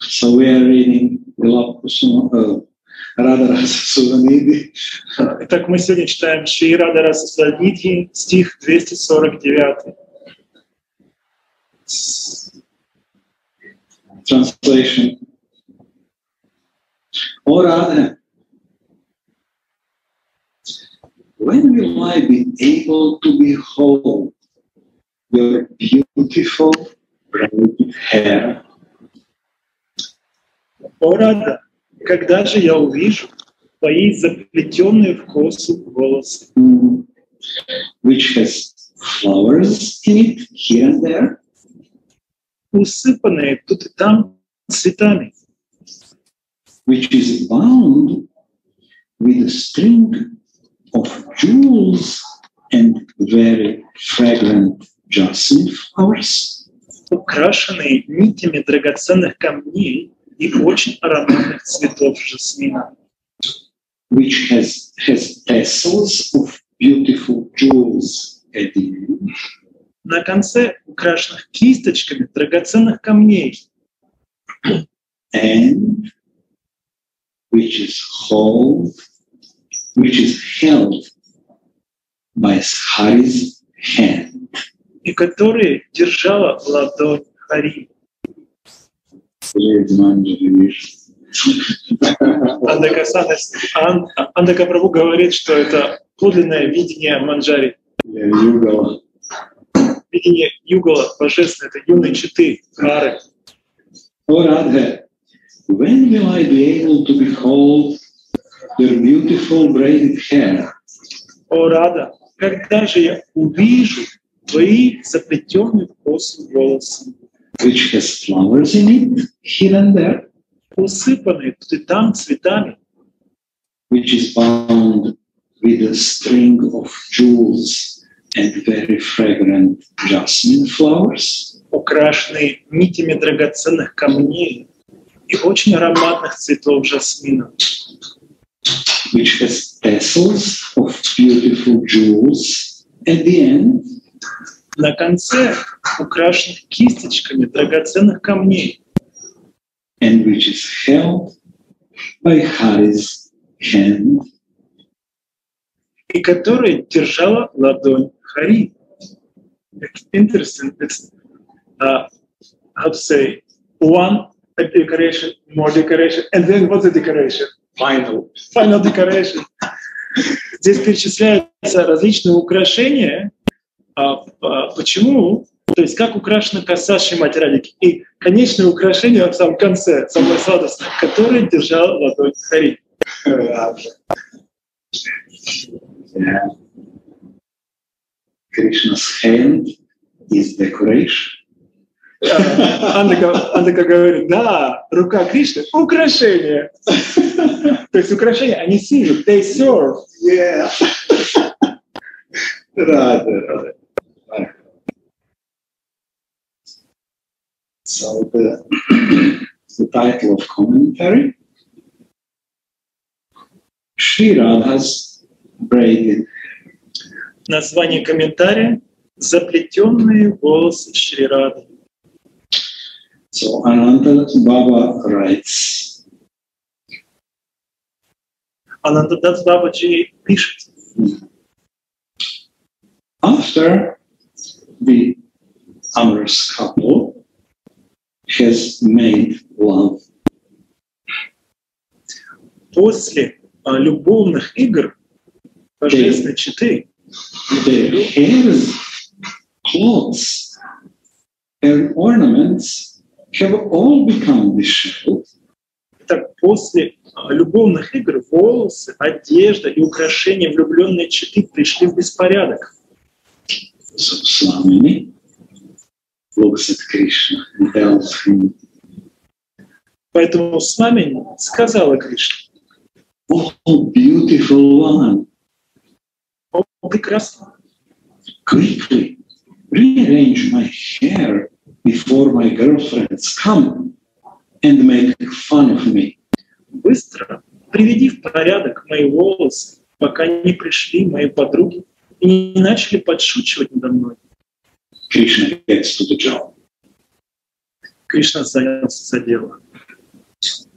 So we are reading Radharasa Suvanidhi. Итак, мы сегодня читаем Шри Радharasa Suvanidhi, стих 249. Translation. O Radha, when will I be able to behold your beautiful braided hair? О, Рада, когда же я увижу твои заплетенные в косу волосы, which has flowers in it here and there, усыпанные тут и там цветами, which is bound with a string of jewels and very fragrant jasmine flowers, украшенные нитями драгоценных камней и очень ароматных цветов жасмина, which has tassels of beautiful jewels at the end, на конце украшенных кисточками драгоценных камней, and which is held by Hari's hand. и которые держала ладонь Хари. Андака Прабху говорит, что это подлинное видение Манджари. Видение Югала, божественное, это юной читы, Ары. O Radha, when will I be able to behold your beautiful braided hair? О, Рада, когда же я увижу твои заплетенные в косу волосы, which has flowers in it here and there, усыпанные тут и там цветами, which is bound with a string of jewels and very fragrant jasmine flowers, украшенные нитями драгоценных камней и очень ароматных цветов жасмина, which has tassels of beautiful jewels at the end, на конце украшенных кисточками драгоценных камней, and which is held by Hari's hand, и которые держала ладонь Хари. It's interesting. It's how to say, one decoration, more decoration, and then what's the decoration? Final decoration. Здесь перечисляются различные украшения. Почему? То есть как украшена коса Шримати Радхики. И конечное украшение в самом конце, самое сладостное, которое держал ладонь Хари. Yeah. Krishna's hand is decoration. Андака говорит, да, рука Кришны — украшение. То есть украшения, они служат, they serve. Yeah. Right. So the title of commentary, Shri Radha's braided. Название комментария — «Заплетенные волосы Шри Рады». So Ananta Baba writes. Анандадас Бабаджи пишет. After the amorous couple has made love, После любовных игр божественной читы their hairs, clothes, and ornaments have all become disheveled. так после любовных игр волосы, одежда и украшения влюбленной читы пришли в беспорядок. So Swamini looks at Krishna and tells him, Поэтому Свамини сказала Кришне: "Oh, beautiful one, «О, прекрасно! quickly rearrange my hair before my girlfriends come and make fun of me." Быстро приведи в порядок мои волосы, пока не пришли мои подруги и не начали подшучивать надо мной. Krishna gets to the job. Кришна занялся за дело.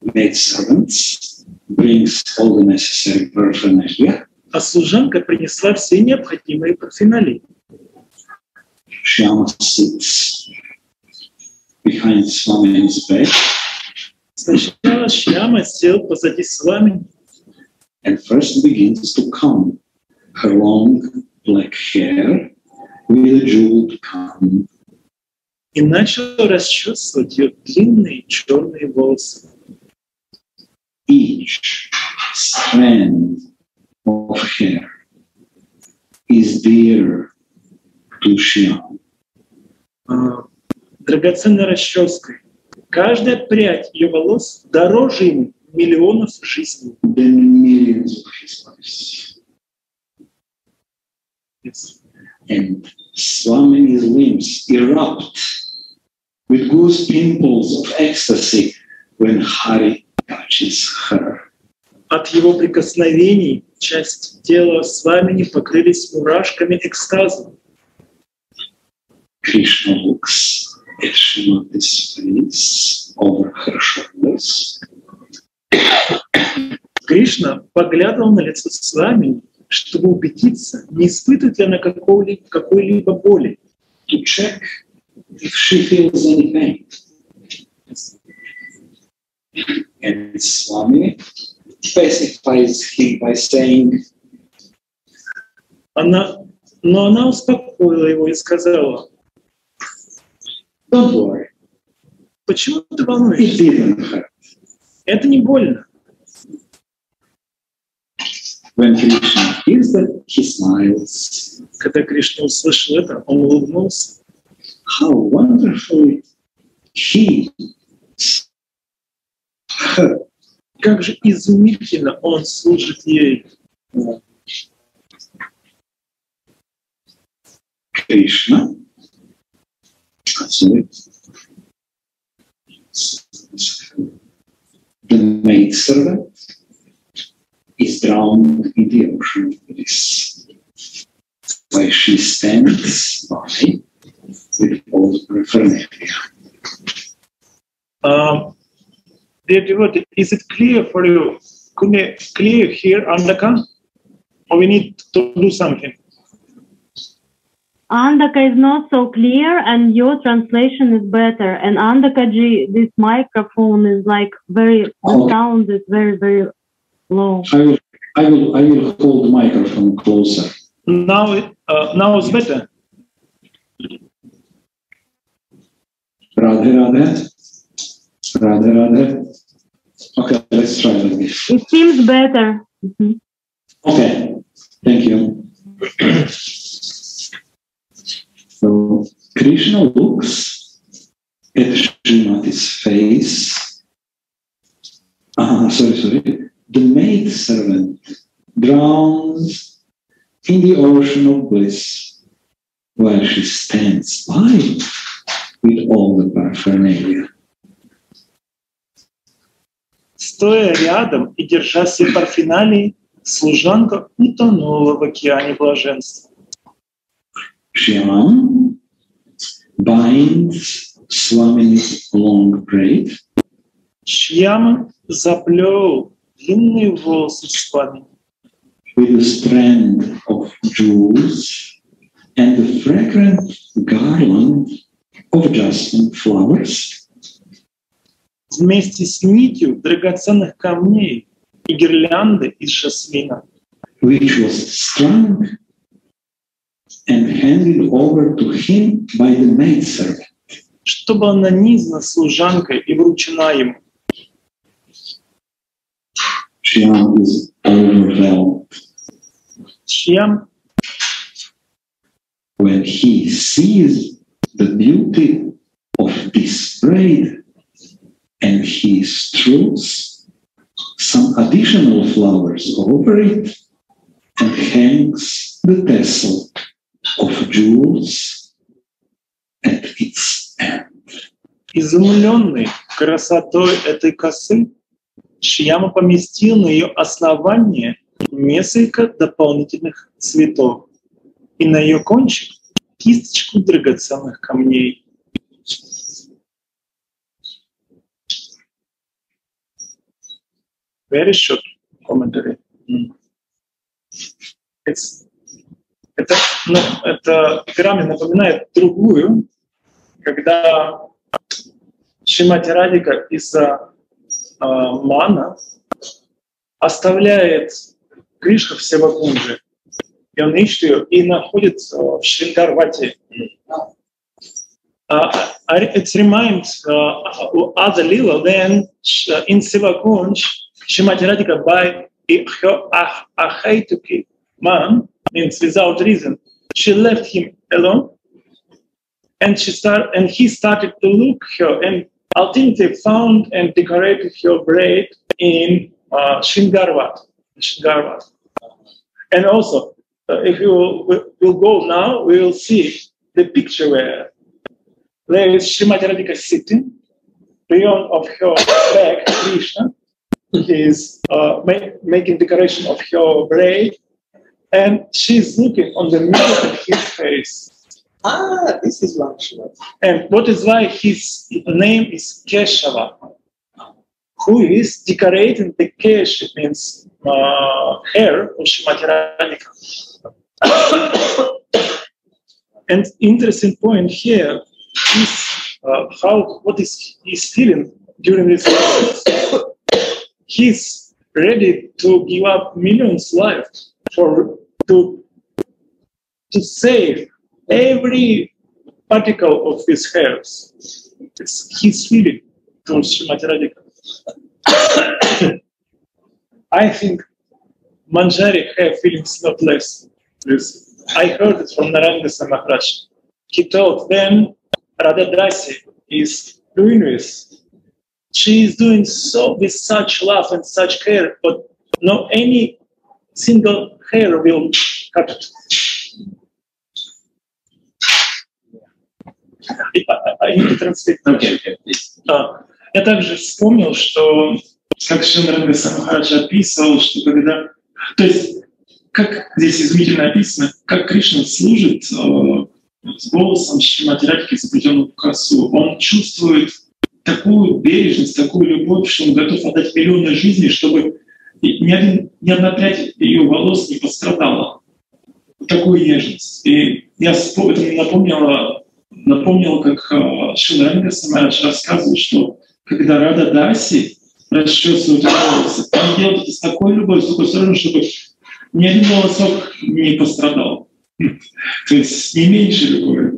maidservants brings all the necessary paraphernalia. А служанка принесла все необходимые парфеналии. Shyama sits behind Swami's back. Сначала Шьяма сел позади Свамини And first begins to comb her long black hair with a jeweled comb. и начал расчесывать ее длинные черные волосы. Each strand of hair is dear to Shyam. Драгоценной расческой. Каждая прядь ее волос дороже ему миллионов жизней. Than millions of his lives. Yes. And Swami's limbs erupt with goose pimples of ecstasy when Hari touches her. От его прикосновений часть тела Свамини покрылись мурашками экстаза. Krishna looks at Srimati's face over her shoulders. Кришна поглядывал на лицо Свамини, чтобы убедиться, не испытывает ли она какой-либо боли. To check if she feels any pain. And Swami specifies him by saying, Но она успокоила его и сказала: don't worry, почему ты it волнуешься? didn't hurt. Это не больно. When Krishna hears that, he smiles. Когда Кришна услышал это, он улыбнулся. How wonderfully he her. Как же изумительно он служит ей. Krishna, the maidservant is drowned in the ocean of bliss, where she stands by with all paraphernalia. Dear devotee, is it clear for you? Could you clear here, Andaka? Or we need to do something? Andaka is not so clear, and your translation is better. And Andaka ji, this microphone is like the sound is very, very low. I will hold the microphone closer. Now it's better. Radhe. Okay, let's try like this. It seems better. Mm-hmm. Okay, thank you. So Krishna looks at Srimati's face. Sorry. The maidservant drowns in the ocean of bliss, where she stands by with all the paraphernalia. Стоя рядом и держа все парфеналии, служанка утонула в океане блаженства. Shyam binds Swami's long braid. Шьяма заплел длинные волосы Свамини With a strand of jewels and a fragrant garland of jasmine flowers, вместе с нитью драгоценных камней и гирлянды из жасмина, which was strung and handed over to him by the maidservant. что была нанизана служанкой и вручена ему. Shyam is overwhelmed Шьям, when he sees the beauty of this braid, and he strews some additional flowers over it and hangs the tassel of jewels at its end. изумленный красотой этой косы, Шьяма поместил на ее основание несколько дополнительных цветов и на ее кончик кисточку драгоценных камней. very short commentary. Эта игра мне напоминает другую, когда Шримати Радика из-за мана оставляет Кришну в Севакунже, и он ищет ее и находит в Шрингарвати. It reminds other Lila, then in Sivakunj, Shrimati Radhika by her Ahaituki man, means without reason, she left him alone, and he started to look her, and ultimately found and decorated her braid in Shringarvat. And also, if we'll go now, we will see the picture where there is Shrimati Radhika sitting, beyond of her back, Krishna. He is making decoration of her braid, and she's looking on the middle of his face. This is Lakshmana. And what is why his name is Keshava, who is decorating the kesh, it means hair of Shrimati Radhika. And interesting point here is what is he's feeling during this process. He's ready to give up millions lives to save every particle of his hairs. It's his feeling towards Shrimati Radhika. I think Manjari have feelings not less. I heard it from Narayana Maharaj. He told them Radha Dasi is doing this. She is doing so with such love and such care, but no any single hair will cut it. I need to translate. Okay, please. Я также вспомнил, что как Шримати Махарадж описывал, что когда... То есть, как здесь изумительно описано, как Кришна служит с голосом Шримати Радхики, заплетенным в косу. Он чувствует такую бережность, такую любовь, что он готов отдать миллионы жизней, чтобы ни одна прядь ее волос не пострадала. Такую нежность. И это мне напомнило, как Шрила Самарадж рассказывал, что когда Рада Даси расчесывают волосы, он делает это с такой любовью, с такой стороны, чтобы ни один волосок не пострадал. То есть не меньше любовь.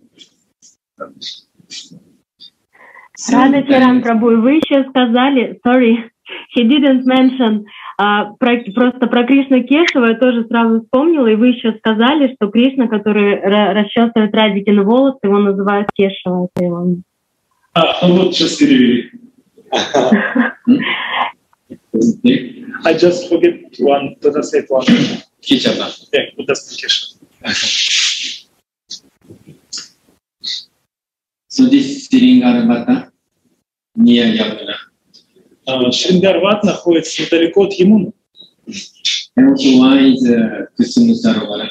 Рада Чаран Прабhu, вы еще сказали, sorry, he didn't mention, просто про Кришну Кешава я тоже сразу вспомнила, и вы еще сказали, что Кришна, который расчесывает Радикины волосы, его называют Кешава. Это его. Вот сейчас перевели. I just forget one, to translate one. Кешава. Yeah, Keshava. So this Sringarvata near Yamuna. Шрингарват находится недалеко от Ямуны. And also one is Kusumusarovara.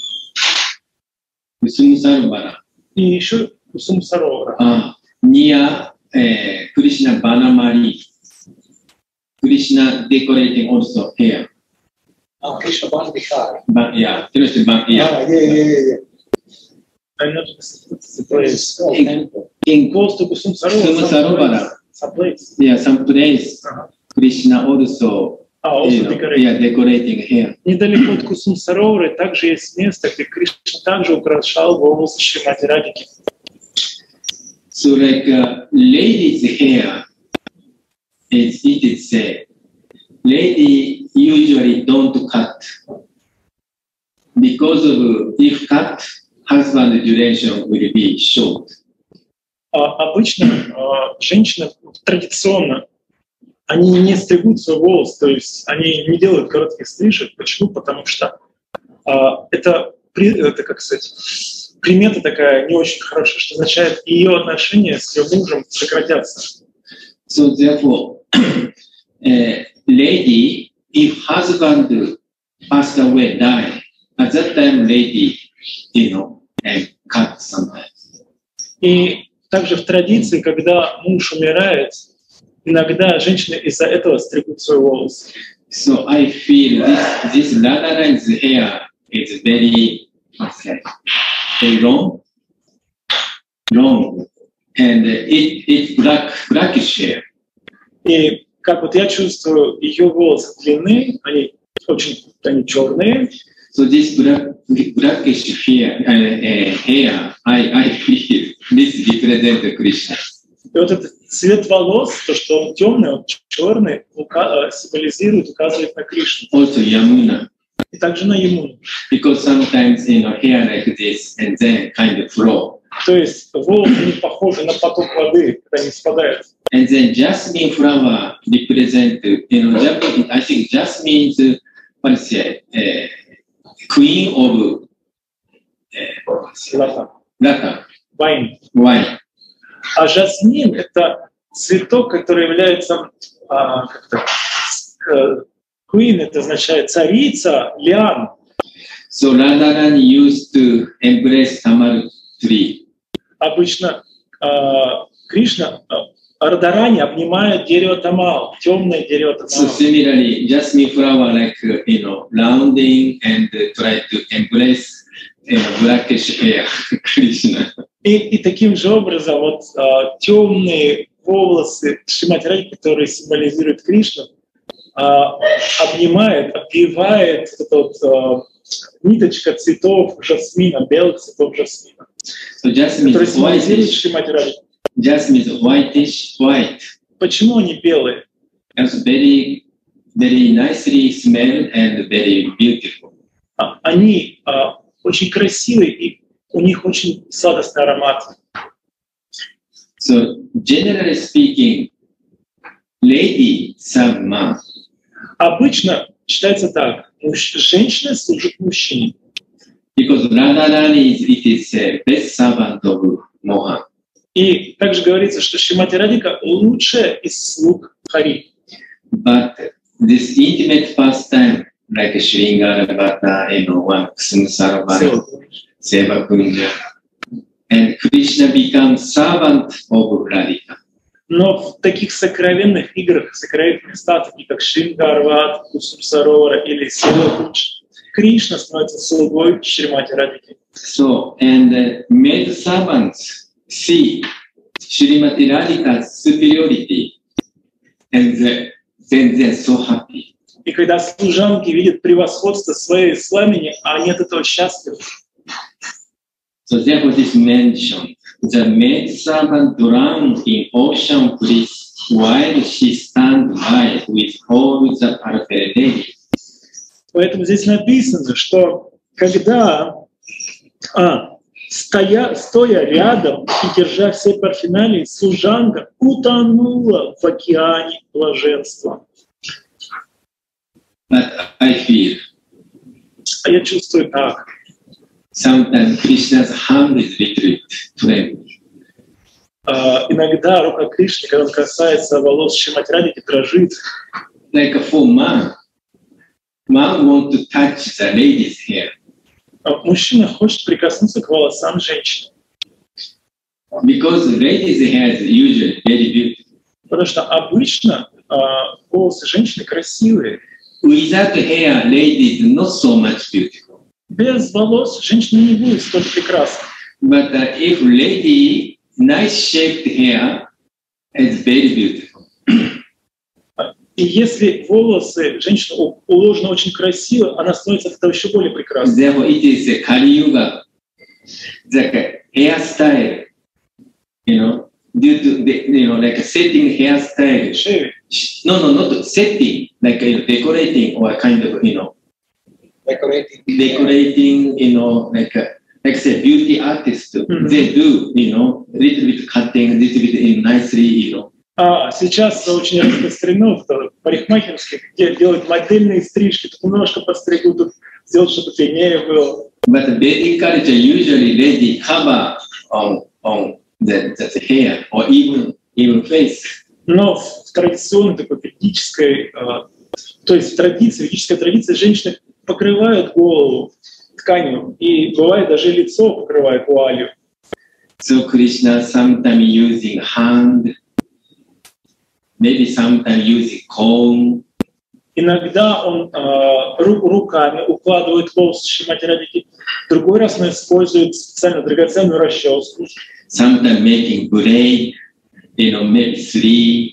Kusumusarovara. И еще Kusumusarovara. Near Krishna Banamali. Krishna decorating also hair. Krishna Banamali. Yeah, Krishna Banamali. Yeah. I'm not the place. In Close to Kusumusarovara. Some place. Yeah, some place. Krishna also decorating hair. Недалеко от Кусумсаровары также есть место, где Кришна также украшал волосы Шримати Радхики. So like ladies' hair, it is said, lady usually don't cut because of if cut, husband duration will be short. Обычно женщины традиционно они не стригут свой волос, то есть они не делают коротких стрижек. Почему? Потому что это как сказать, примета такая не очень хорошая, что означает, ее отношения с ее мужем сократятся. So therefore, lady, if husband passed away, died, at that time lady, and cut sometimes. И также в традиции, когда муж умирает, иногда женщины из-за этого стригут свой волос. So I feel this Radharani's hair is very long, and it's blackish hair. И как вот я чувствую, ее волосы длинные, они черные. So this blackish hair, I feel this represents Krishna. И вот этот цвет волос, то, что он темный, он черный, символизирует, указывает на Кришну. Also Yamuna. И также на Ямуну. Because sometimes hair like this and then kind of flow. То есть волосы не похожи на поток воды, когда они спадают. And then jasmine flower represent, I think jasmine is what is it, queen of Лата. Вайн. Wine. А жасмин — это цветок, который является queen, это означает царица, лиан. So Radharani used to embrace Tamal tree. Обычно Кришна, Радharani обнимает дерево тамал, темное дерево тамал. So similarly, jasmine flower like rounding and try to embrace blackish hair, Krishna. И таким же образом вот темные волосы Шримати Радхи, которые символизируют Кришну, обнимает, обвивает ниточка цветов жасмина, белых цветов жасмина, So jasmine которые is символизируют whitish. Шримати Радхи. Jasmine is white. Почему они белые? It's very, very nicely smell and very beautiful. Они очень красивые, и у них очень сладостный аромат. So generally speaking, lady serve man. Обычно считается так: женщина служит мужчине. Because Radharani is a best servant of Mohan. И также говорится, что Шримати Радхика лучшая из слуг Хари. But this intimate pastime, like Shringara Bhatta, Samsara Seva Kunja, and Krishna becomes servant of Radhika. Но в таких сокровенных играх, сокровенных местах, таких как Шрингарват, Кусум Саровара или Сева Кунж, Кришна становится слугой Шримати Радхики. So, and maid servants see Shrimati Radhika's superiority, and then they're so happy. И когда служанки видят превосходство своей сламени, они от этого счастливы. So therefore this mentioned, the maid servant drowned in ocean bliss while she stands by with all the paraphernalia. Поэтому здесь написано, что когда стоя рядом и держа все парфеналии, служанка утонула в океане блаженства. But I feel А я чувствую так. sometimes Krishna's hand is little trembling. Иногда рука Кришны, когда он касается волос Шримати Радхики, дрожит. Like for man want to touch the lady's hair. Мужчина хочет прикоснуться к волосам женщины. Because the lady's hair is usually very beautiful. Потому что обычно волосы женщины красивые. Without hair, lady is not so much beautiful. Без волос женщина не будет столь прекрасна. But if lady nice shaped hair, it's very beautiful. И если волосы женщины уложены очень красиво, она становится от этого еще более прекрасной. Therefore, it is a Kali Yuga. The hairstyle, due to like a setting hairstyle. Шеви. No, not setting, like decorating or kind of, decorating, like say beauty artist, they do, little bit cutting, little bit nicely, Сейчас это очень распространено в парикмахерских, где делают модельные стрижки, тут немножко подстригут, тут сделать, чтобы длиннее было. But Vedic culture usually lady cover on the hair or even face. Но в традиционной такой ведической, то есть в ведической традиции женщины покрывают голову тканью, и бывает даже лицо покрывает вуалью. So Krishna sometimes using hand maybe sometimes using comb. Иногда он руками укладывает волосы Шримати Радхики, в другой раз он использует специально драгоценную расческу. Sometimes making braid, maybe three.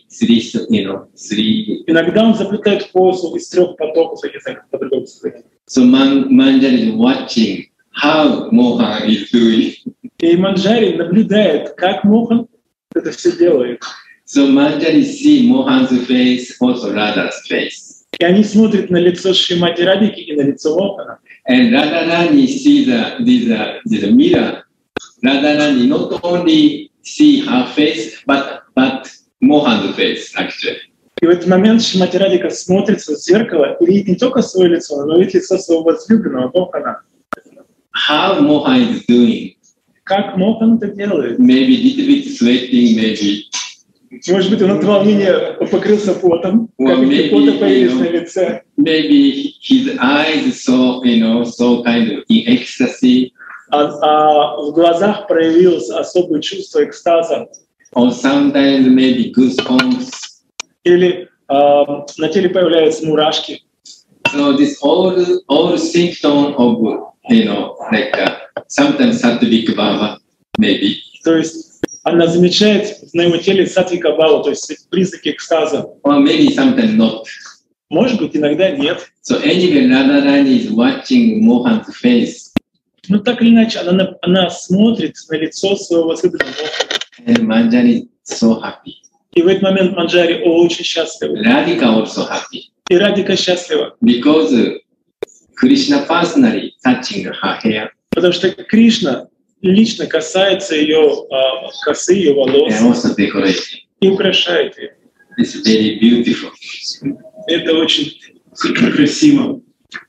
Иногда он заплетает косу из 3 потоков, я не знаю, как по-другому сказать. So Manjari is watching how Mohan is doing. И Манджари наблюдает, как Мохан это все делает. So Manjari see Mohan's face, also Radha's face. И они смотрят на лицо Шримати Радхики и на лицо Мохана. And Radharani see the mirror. Radharani not only see her face, but Mohan's face, actually. И в этот момент Шримати Радхика смотрится в зеркало и видит не только свое лицо, но и лицо своего возлюбленного Мохана. How Mohan is doing? Как Мохан это делает? Maybe little bit sweating, maybe. Может быть, он от волнения покрылся потом, как пота появились на лице. Maybe his eyes so kind of in ecstasy. А в глазах проявилось особое чувство экстаза. Or sometimes maybe goosebumps. Или на теле появляются мурашки. So this all symptom of like sometimes Sattvika Bhava, maybe. То есть она замечает на его теле саттвика бхава, то есть признаки экстаза. Or maybe sometimes not. Может быть, иногда нет. So anyway, Radharani is watching Mohan's face. Но так или иначе, она смотрит на лицо своего возлюбленного Мохана. And Manjari is so happy. И в этот момент Манджари очень счастлива. Radhika also happy. И Радхика счастлива. Because Krishna personally touching her hair. Потому что Кришна лично касается ее косы, ее волос. And also decorating. И украшает ее. It's very beautiful. Это очень красиво.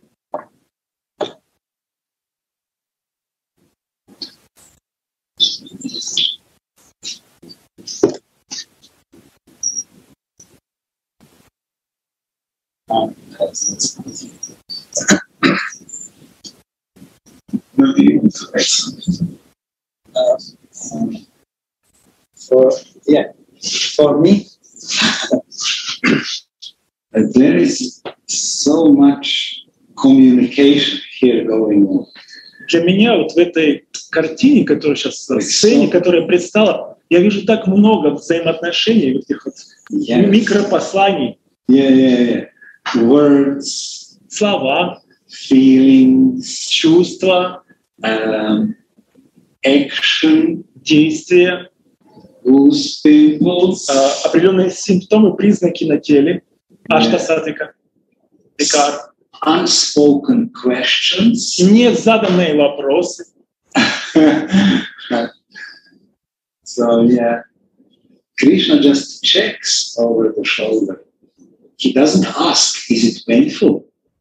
For me, there is so much communication here going on. Для меня вот в этой картине, которая сейчас, сцене, которая предстала, я вижу так много взаимоотношений, вот этих вот микропосланий. Words, слова, feelings, чувства, action, действия, определенные симптомы, признаки на теле, аштасатвика, викар. Unspoken questions. Незаданные вопросы. So yeah, Krishna just checks over the shoulder. He doesn't ask, is it painful?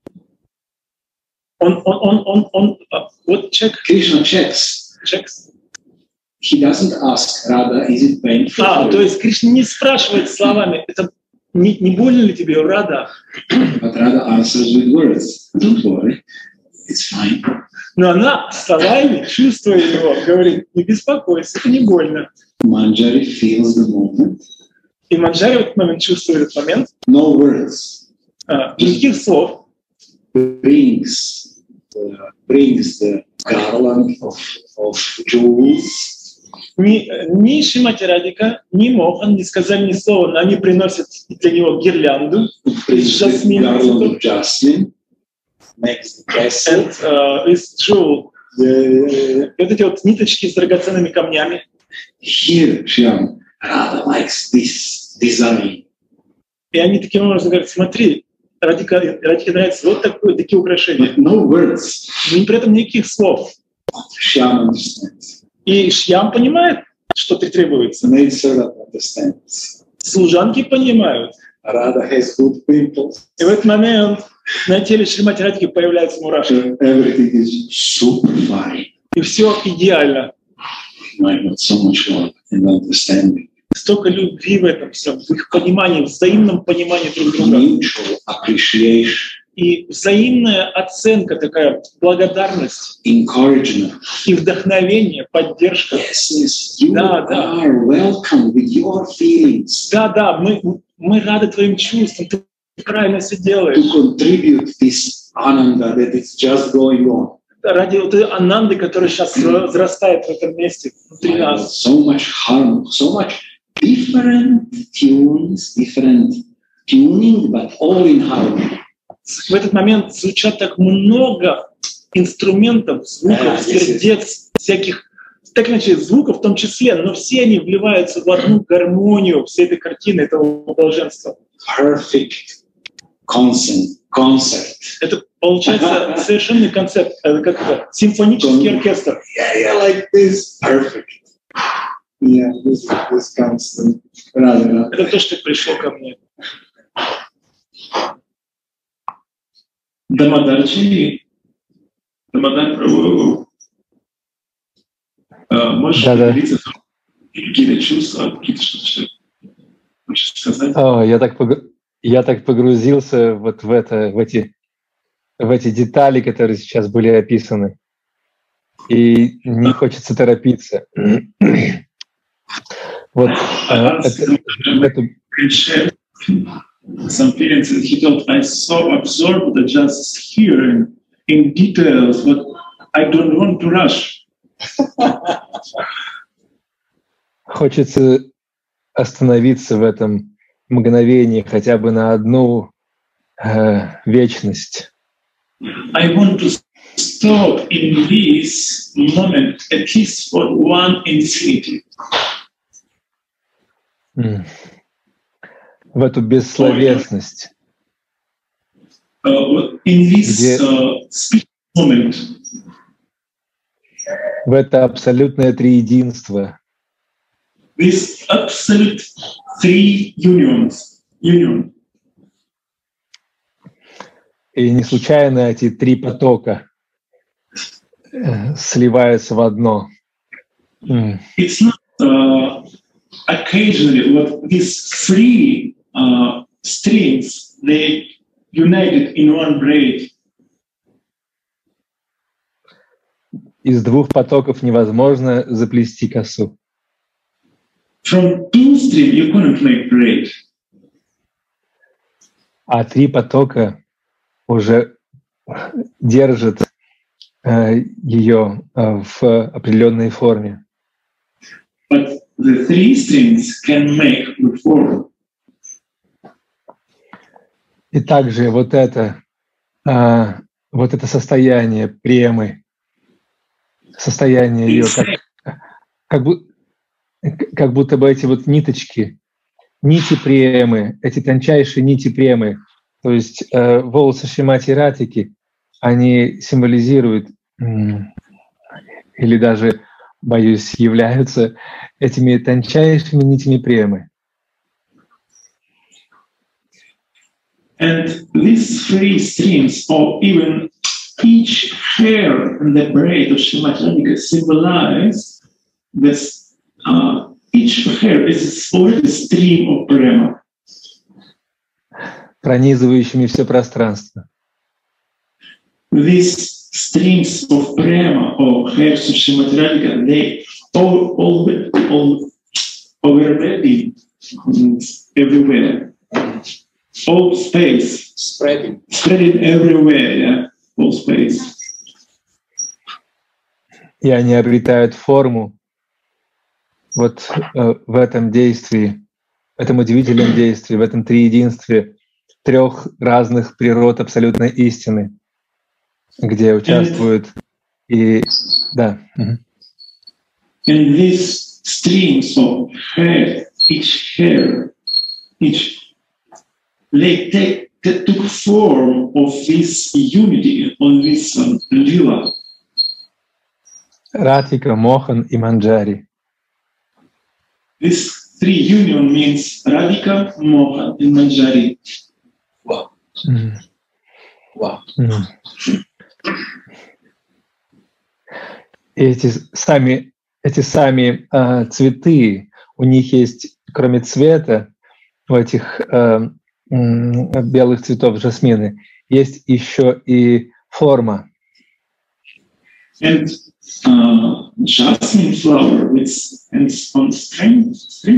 What check? Krishna checks. Checks. He doesn't ask, Radha, is it painful? То есть Кришна не спрашивает словами, это не больно ли тебе, Рада? But Radha answers with words. Don't worry, it's fine. Но она словами, чувствуя его, говорит, не беспокойся, это не больно. Manjari feels the moment. И Манджари в этот момент чувствует этот момент. No words. Никаких слов. Brings the garland of jewels. Ни Шримати Радхика, ни Мохан не сказали ни слова, но они приносят для него гирлянду из жасмина. Из jewel. Вот эти вот ниточки с драгоценными камнями. Here, Shyam, Radha likes this design. И они таким образом говорят, смотри, Радхике нравятся вот такие украшения. But no words. Но при этом никаких слов. Shyam understands. И Шьям понимает, что требуется. Служанки понимают. Radha has good pimples. И в этот момент на теле Шримати Радхики появляются мурашки. Everything is super fine. И все идеально. So much love and understanding. Столько любви в этом всем, в их понимании, взаимном понимании друг друга. Mutual appreciation. и взаимная оценка, такая благодарность, encouragement. и вдохновение, поддержка. Yes, you Да, да. are welcome with your feelings Да, мы рады твоим чувствам, ты правильно все to делаешь. contribute this ananda that is just going on. Ради вот этой ананды, которая сейчас взрастает в этом месте внутри нас. So much harmony, so much different tunes, different tuning, but all in harmony. В этот момент звучат так много инструментов, звуков, сердец, всяких, так иначе звуков в том числе, но все они вливаются в одну гармонию всей этой картины, этого блаженства. Perfect concert. Это получается совершенный концепт, как это, симфонический оркестр. Yeah, like this. Perfect. Yeah, this constant. Rather. Это то, что пришло ко мне. Дамадарчи, Дамадар Прабху, можешь поделиться какие-то чувства, какие-то что-то хочешь сказать? Я так погрузился вот в эти детали, которые сейчас были описаны, и не хочется торопиться. Вот Some feelings that he felt I so absorbed that just hearing in details, but I don't want to rush. Хочется остановиться в этом мгновении хотя бы на одну вечность. I want to stop in this moment at least for one infinity. В эту бессловесность. In this moment. В это абсолютное триединство. This absolute three union. И не случайно эти три потока сливаются в одно. It's not occasionally what these three streams they united in one braid. Из двух потоков невозможно заплести косу. From two streams you couldn't make braid. А три потока уже держат ее в определенной форме. But the three streams can make the form. И также вот это состояние премы, состояние ее, как будто бы эти вот нити премы, эти тончайшие нити премы, то есть волосы Шримати Радхики, они символизируют или даже, боюсь, являются этими тончайшими нитями премы. And these three streams, or even each hair in the braid of Srimati Radhika, symbolize this. Each hair is already a stream of prema, пронизывающими все пространство. These streams of prema, or hairs of Srimati Radhika, they all already everywhere. All space. Spreading everywhere, yeah. All space. И они обретают форму вот в этом действии, в этом удивительном действии, в этом триединстве трех разных природ абсолютной истины, где участвуют и... Да. In these streams of hair, they took form of this unity on this lila. Радхика, Мохан и Манджари. This three union means Radhika, Mohan, and Manjari. Wow. Wow. Эти сами цветы, у них есть, кроме цвета, у этих белых цветов жасмины, есть еще и форма. And jasmine flower on string,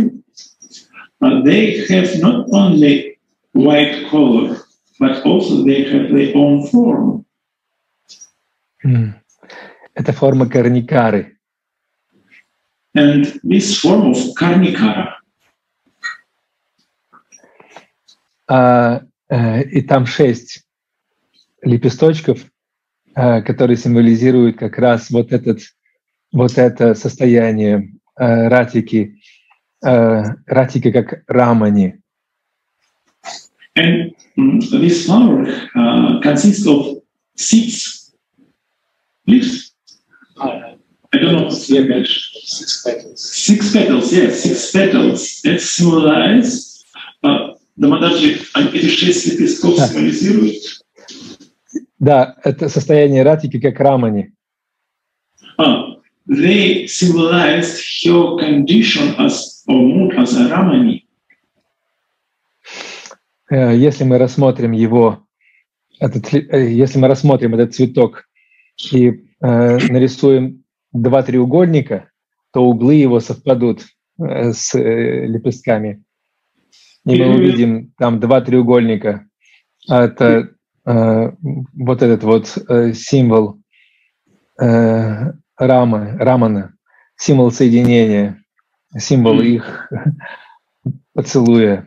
they have not only white color, but also they have their own form. Это форма карникары. And this form of karnikara. И там 6 лепесточков, которые символизируют как раз вот это состояние ратики, ратика как рамани. And this flower consists of 6 leaves. I don't know. 6 petals. 6 petals, yes, 6 petals. That symbolize Дамадарджи, эти 6 лепестков символизируют. Да, это состояние ратики как рамани. They symbolized her condition as or mood as a Ramani. Если мы рассмотрим этот цветок и нарисуем 2 треугольника, то углы его совпадут с лепестками. И мы увидим там 2 треугольника. Это вот этот вот символ Рамана, символ соединения, символ их поцелуя.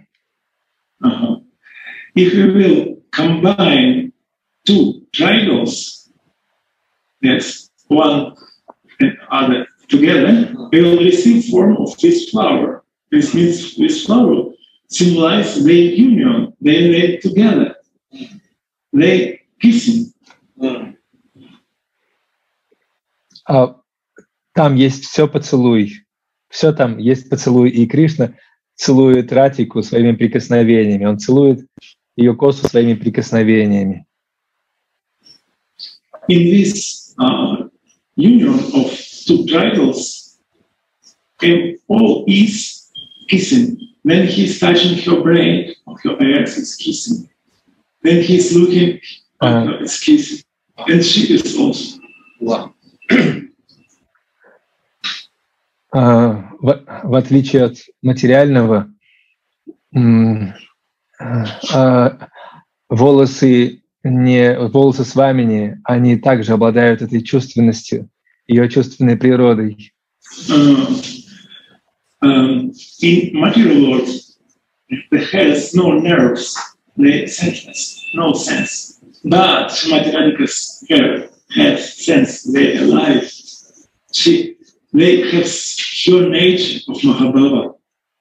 If we will combine 2 triangles, that's one and other together, we will receive form of this flower. This means this flower symbolizes their union. They made together. They kissing. Там есть все поцелуй. Все там есть поцелуй. И Кришна целует Ратику своими прикосновениями. Он целует ее косу своими прикосновениями. In this union of 2 triangles, all is kissing. Then he's touching her brain, her ears is kissing. Then he's looking at her, it's kissing. And she is also. Wow. В отличие от материального, волосы Свамини, они также обладают этой чувственностью, ее чувственной природой. In material world, the hair has no nerves, the senseless, no sense. But Madhyadika's hair has sense, they are alive. They have pure nature of Mahabhava.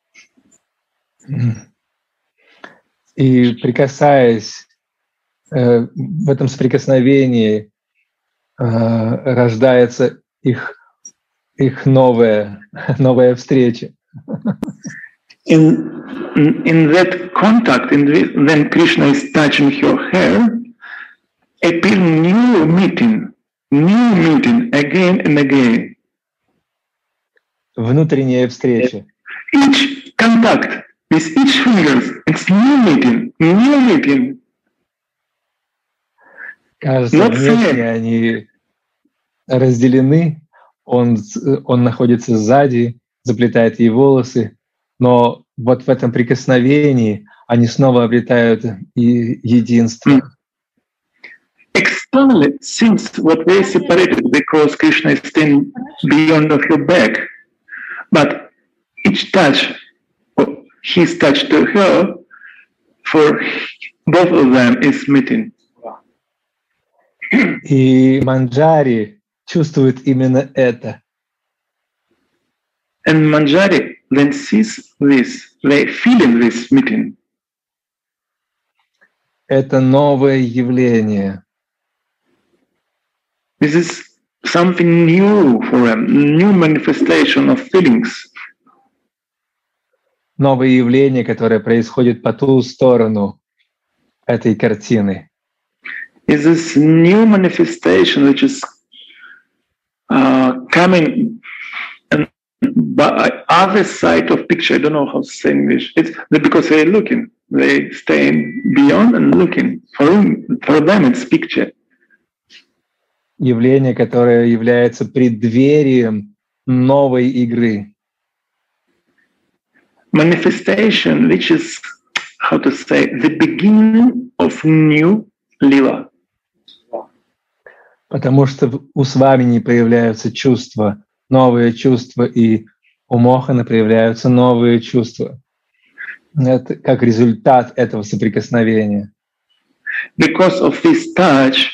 И прикасаясь в этом соприкосновении, рождается их новая встреча. In that contact, when Krishna is touching her hair, appear new meeting again and again. Внутренняя встреча. Each contact with each fingers, it's new meeting. Кажется, внешне они разделены. Он находится сзади, заплетает ей волосы, но вот в этом прикосновении они снова обретают единство. Externally, seems what they separated because Krishna is standing beyond of your back. But each touch, his touch to her, for both of them is meeting. И Манджари чувствует именно это. And Manjari then sees this, they feel in this meeting. Это новое явление. This is something new for them, new manifestation of feelings. Новое явление, которое происходит по ту сторону этой картины. Is this new manifestation which is coming by other side of picture? I don't know how to say in English. It's because they're looking. They stand beyond and looking. For them it's picture. Явление, которое является преддверием новой игры. Manifestation, which is, how to say, the beginning of new lila. Потому что у Свамини появляются чувства, новые чувства, и у Мохана появляются новые чувства. Это как результат этого соприкосновения. Because of this touch,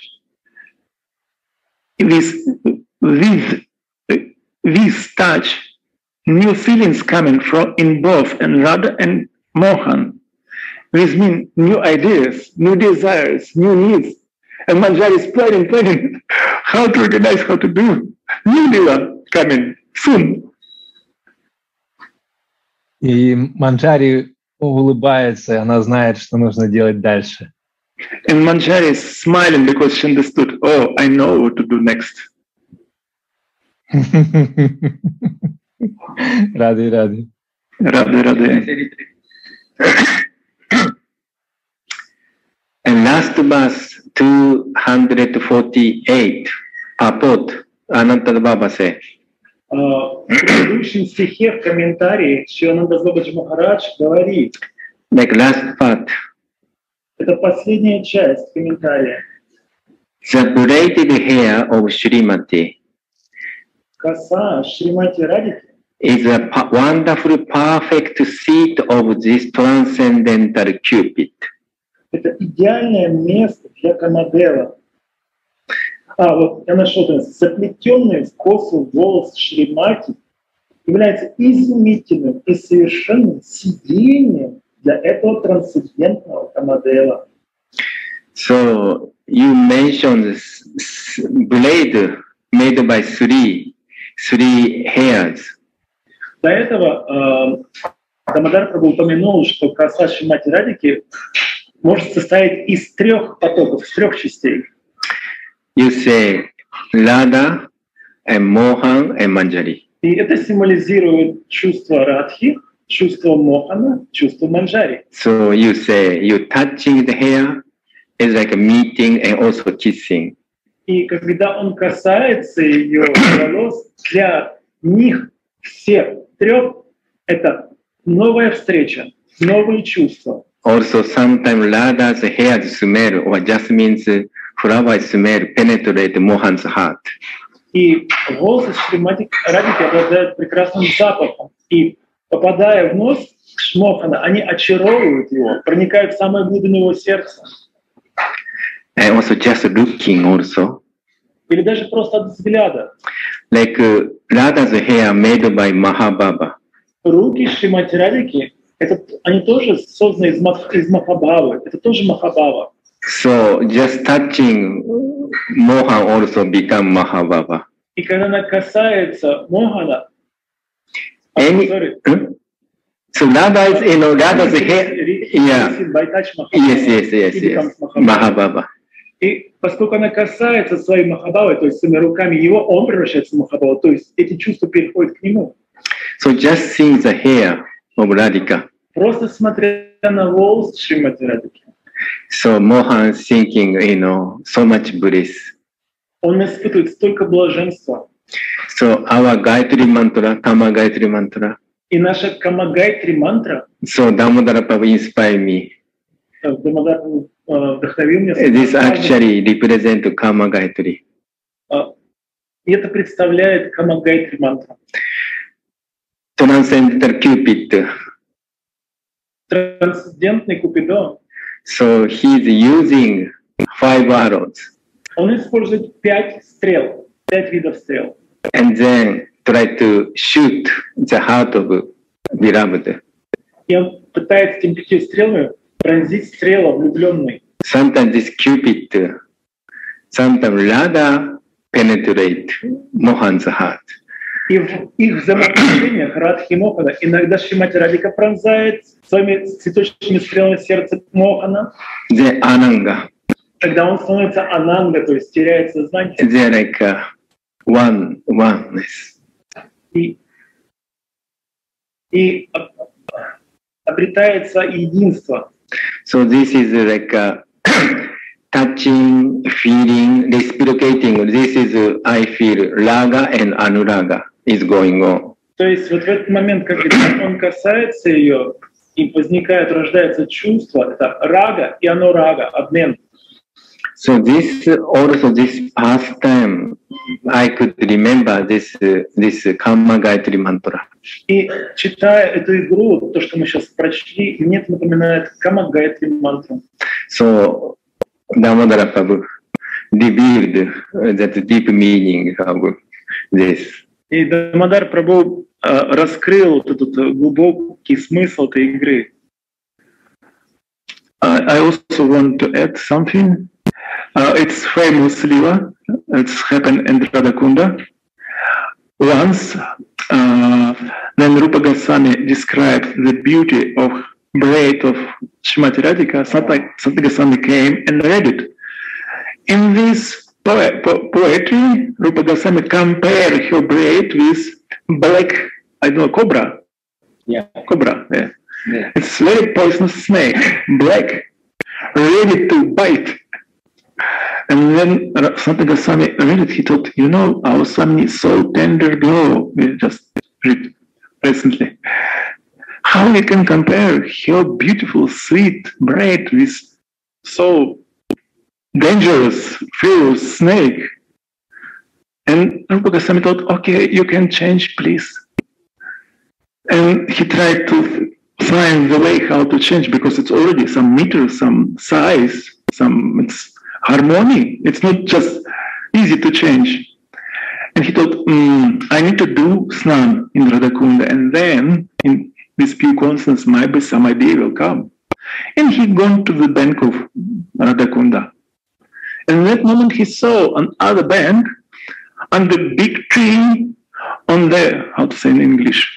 with this touch, new feelings coming from in both and Radha and Mohan. This means new ideas, new desires, new needs. And Manjari is planning how to organize, how to do. New lila coming soon. И Манджари улыбается, и она знает, что нужно делать дальше. And Manjari is smiling because she understood, oh, I know what to do next. Рады. Radhe. And last verse 248, purport, Ananta Baba said. В предыдущем стихе в комментарии Шривананда Бабаджи Махарадж говорит, Like last part, это последняя часть комментария. the braided hair of Srimati Коса Шримати Радхи is a wonderful, perfect seat of this transcendental Cupid. это идеальное место для Камадева. Вот я нашел это. Заплетенный в косу волос Шримати является изумительным и совершенным сидением для этого трансцендентного Камадева. So you mentioned blade made by three hairs. До этого Дамодар Прабху упомянул, что коса Шримати Радхики может состоять из 3 потоков, из 3 частей. You say Radha and Mohan and Manjari. И это символизирует чувство Радхи, чувство Мохана, чувство Манджари. So you say you touching the hair is like a meeting and also kissing. И когда он касается ее волос, для них всех 3 это новая встреча, новые чувства. Also sometimes Radha's hair smell or Jasmine's flower smell penetrate Mohan's heart. И волосы Шримати Радхики обладают прекрасным запахом. И попадая в нос Мохана, они очаровывают его, проникают в самое глубину его сердца. And also just looking also. Или даже просто от взгляда. Like Radha's hair made by Mahababa. Руки Шримати Радхики, они тоже созданы из Махабхавы. Это тоже Махабхава. So just touching Mohan also become Mahababa. И когда она касается Мохана, So Radha is, Radha's hair, yeah. Yes. Mahababa. И поскольку она касается своей Махабхавы, то есть своими руками его, он превращается в Махабхаву, то есть эти чувства переходят к нему. So just seeing the hair of Radhika. Просто смотря на волосы Шримати Радхики. So Mohan thinking, so much bliss. Он испытывает столько блаженства. So our Gayatri mantra, Kama Gayatri mantra. И наша Кама Гайатри мантра. So Damodara Prabhu inspired me. Дамодар вдохновил меня. This actually represents Kama Gayatri. И это представляет Кама Гайатри мантра. Transcendental Cupid. Трансцендентный Купидон. So he's using 5 arrows. Он использует 5 стрел, 5 видов стрел. And then try to shoot the heart of beloved. И он пытается этими 5 стрелами пронзить стрела влюбленной. Sometimes this Cupid, sometimes Radha penetrate Mohan's heart. И в их взаимоотношениях Радхи и Мохана иногда Шримати Радхика пронзает своими цветочными стрелами сердце Мохана. The Ananga. Когда он становится Ананга, то есть теряет сознание. They're like oneness. И обретается единство. So this is like touching, feeling, reciprocating. This is, I feel, raga and anuraga is going on. То есть вот в этот момент, когда он касается ее, и возникает, рождается чувство, это рага и анурага, обмен. So this pastime, I could remember this Karma Gayatri mantra. И читая эту игру, то, что мы сейчас прочли, мне это напоминает Карма Гайатри мантру. So Damodara Prabhu revealed that deep meaning of this. И Дамодар Прабху раскрыл вот этот глубокий смысл этой игры. I also want to add something. It's famous lila. It's happened in Radhakunda. Once, then Rupa Goswami described the beauty of braid of Srimati Radhika. Santa Goswami came and read it. In this poetry, Rupa Goswami compared her braid with black, cobra. Yeah. Cobra. Yeah. Yeah. It's very poisonous snake, black, ready to bite. And then Santa Goswami read it. He thought, our Swami is so tender glow. We just read recently. How we can compare her beautiful, sweet braid with so dangerous, fierce snake? And Rupa Goswami thought, okay, you can change, please. And he tried to find the way how to change, because it's already some meter, some size, it's harmony. It's not just easy to change. And he thought, I need to do snan in Radhakunda, and then in this pure consciousness, maybe some idea will come. And he gone to the bank of Radhakunda. And in that moment he saw on other bank, on the big tree, on the, how to say in English?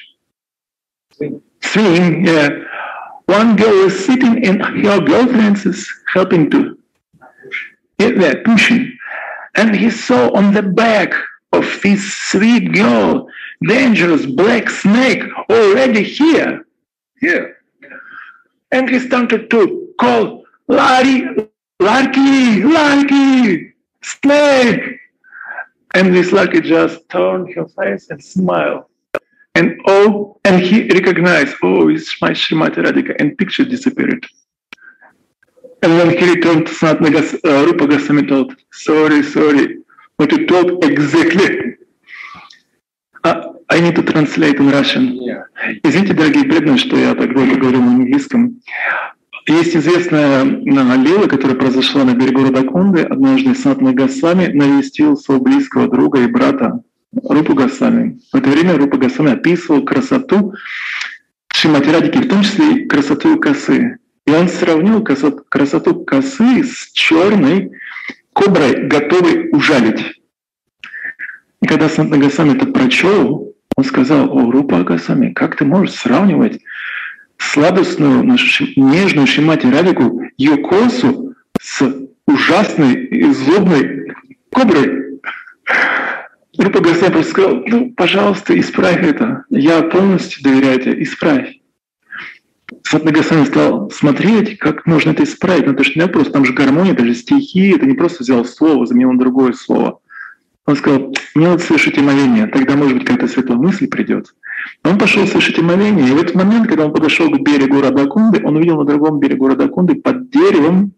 Swing, yeah. One girl was sitting and her girlfriend is helping to, pushing. And he saw on the back of this sweet girl, dangerous black snake already here. And he started to call, Larky, snake. And this Larky just turned her face and smiled. And he recognized, it's my Srimati Radhika, and picture disappeared. And when he returned to Sanatana, Rupa Goswami told, sorry, what you told exactly. I need to translate in Russian. Извините, дорогие преданные, что я так долго говорю на английском. Есть известная лила, которая произошла на берегу Радхакунды. Однажды Санатана Госвами навестил своего близкого друга и брата Рупу Госвами. В это время Рупа Госвами описывал красоту Шримати Радхики, в том числе и красоту косы. И он сравнил красоту косы с черной коброй, готовой ужалить. И когда Санатана Госвами это прочел, он сказал: Рупа Госвами, как ты можешь сравнивать сладостную, нашу нежную Шримати Радхику, ее косу с ужасной и злобной коброй? Рупа Госвами просто сказал: пожалуйста, исправь это. Я полностью доверяю тебе, исправь. Санатана Госвами стал смотреть, как можно это исправить. Но это же не просто, там же гармония, это же стихи, это не просто взял слово, заменил на другое слово. Он сказал: мне надо совершить омовение, тогда, может быть, какая-то светлая мысль придет. Он пошел совершить омовение, и в этот момент, когда он подошел к берегу Радхакунды, он увидел на другом берегу Радхакунды под деревом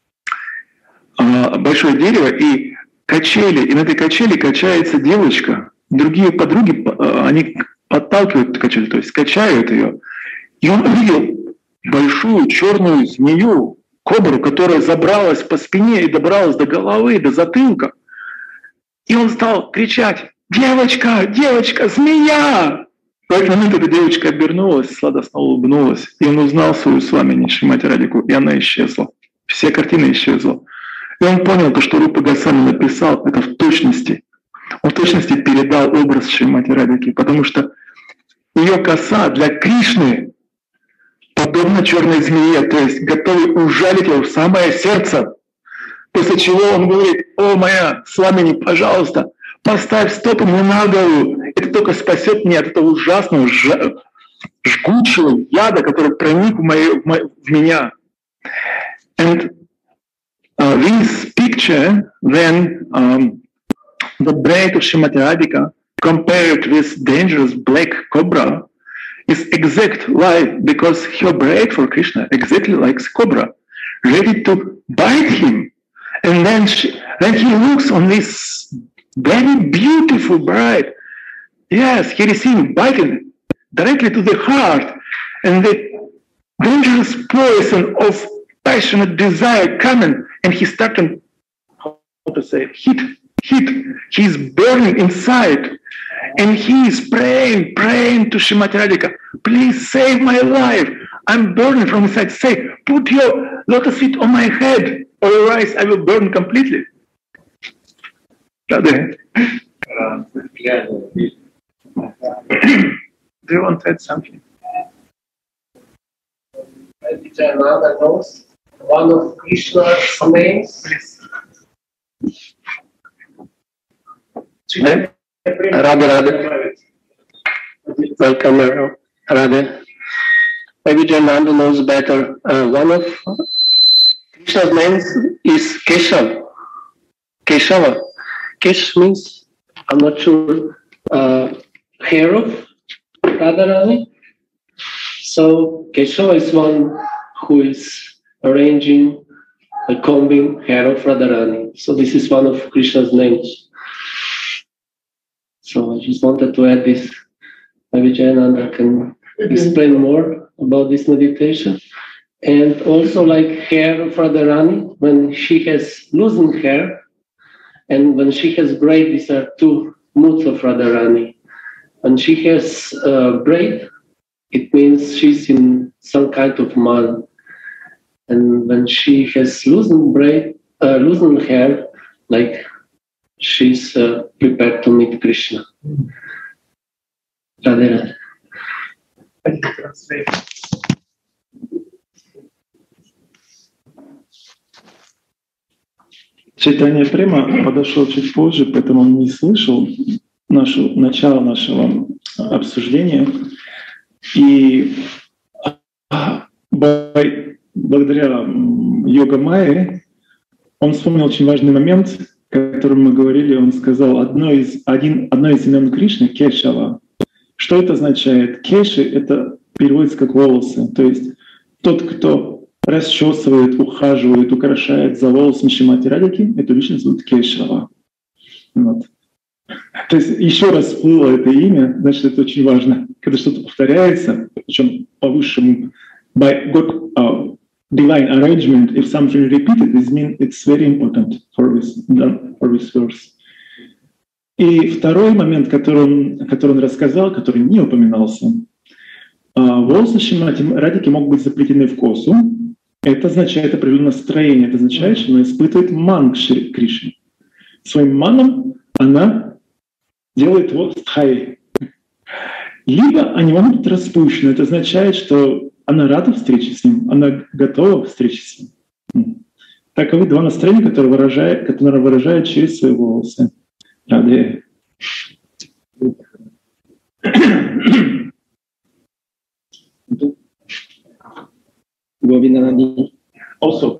большое дерево и качели, и на этой качели качается девочка. Другие подруги, они подталкивают эту качель, то есть качают ее. И он увидел большую черную змею, кобру, которая забралась по спине и добралась до головы, до затылка. И он стал кричать: «Девочка, девочка, змея!» В этот момент эта девочка обернулась, сладостно улыбнулась, и он узнал свою Свамини Шримати Радхику, и она исчезла. Вся картина исчезла. И он понял то, что Рупа Госвами написал, это в точности. Он в точности передал образ Шримати Радхики, потому что ее коса для Кришны подобна черной змее, то есть готовый ужалить его в самое сердце. После чего он говорит: «О, моя Свамини, пожалуйста, поставь стопы мне на голову. Это только спасет меня от этого ужасного, жгучего яда, который проник в меня». And this picture, then the braid of Srimati Radhika compared with dangerous black cobra is exact like, because her braid for Krishna exactly like cobra, ready to bite him. And then he looks on this very beautiful bride. Yes, he received biting directly to the heart, and the dangerous poison of passionate desire coming, and he started, how to say, hit. He's burning inside, and he is praying to Srimati Radhika, please save my life. I'm burning from inside. Say, put your lotus feet on my head, otherwise I will burn completely. Do you want to add something? Nityananda knows one of Krishna's names. Radhe. Welcome, Radhe. Maybe Jananda knows better. One of Krishna's names is Keshav. Keshava. Kesh means, I'm not sure, hair of Radharani. So Keshava is one who is arranging, combing hair of Radharani. So this is one of Krishna's names. So I just wanted to add this. Maybe Jayananda can explain more about this meditation. And also like hair of Radharani, when she has loosened hair and when she has braid, these are two moods of Radharani. When she has braid, it means she's in some kind of mud. And when she has loosened hair, like she's prepared to meet Krishna. Radhe Radhe. Чайтанья Према подошел чуть позже, поэтому он не слышал начало нашего обсуждения. И благодаря Йога Майе он вспомнил очень важный момент, о котором мы говорили. Он сказал одно из имен Кришны — Кешава. Что это означает? Кеши — это переводится как волосы. То есть тот, кто расчесывает, ухаживает, украшает за волосами Шримати Радхики, эту личность зовут Кешава. Вот. То есть еще раз всплыло это имя, значит, это очень важно. Когда что-то повторяется, причем по высшему, by God, divine arrangement, if something repeated, this means it's very important for this verse. И второй момент, который он рассказал, который не упоминался, волосы Шримати Радхики могут быть заплетены в косу. Это означает определенное настроение, это означает, что она испытывает ман к Кришне. Своим маном она делает его стхай. Либо они могут быть распущены, это означает, что она рада встрече с ним, она готова к встрече с ним. Таковы два настроения, которые выражает через свои волосы. Радhe. Govindanandi. Also,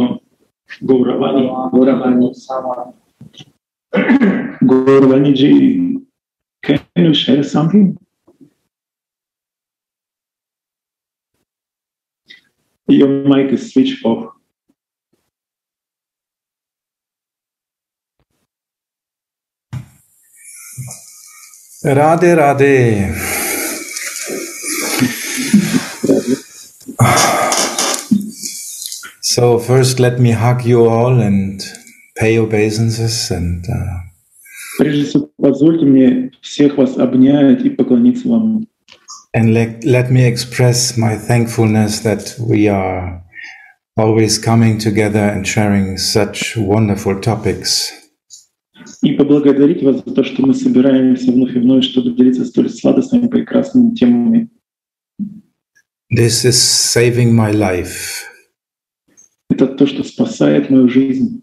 Gauravani. Gauravani ji, can you share something? Your mic is switched off. Radhe Radhe. So first let me hug you all and pay obeisances and Прежде всего, позвольте мне всех вас обнять и поклониться вам. And let me express my thankfulness that we are always coming together and sharing such wonderful topics. И поблагодарить вас за то, что мы собираемся вновь и вновь, чтобы делиться столь сладостными, прекрасными темами. This is saving my life. Это то, что спасает мою жизнь.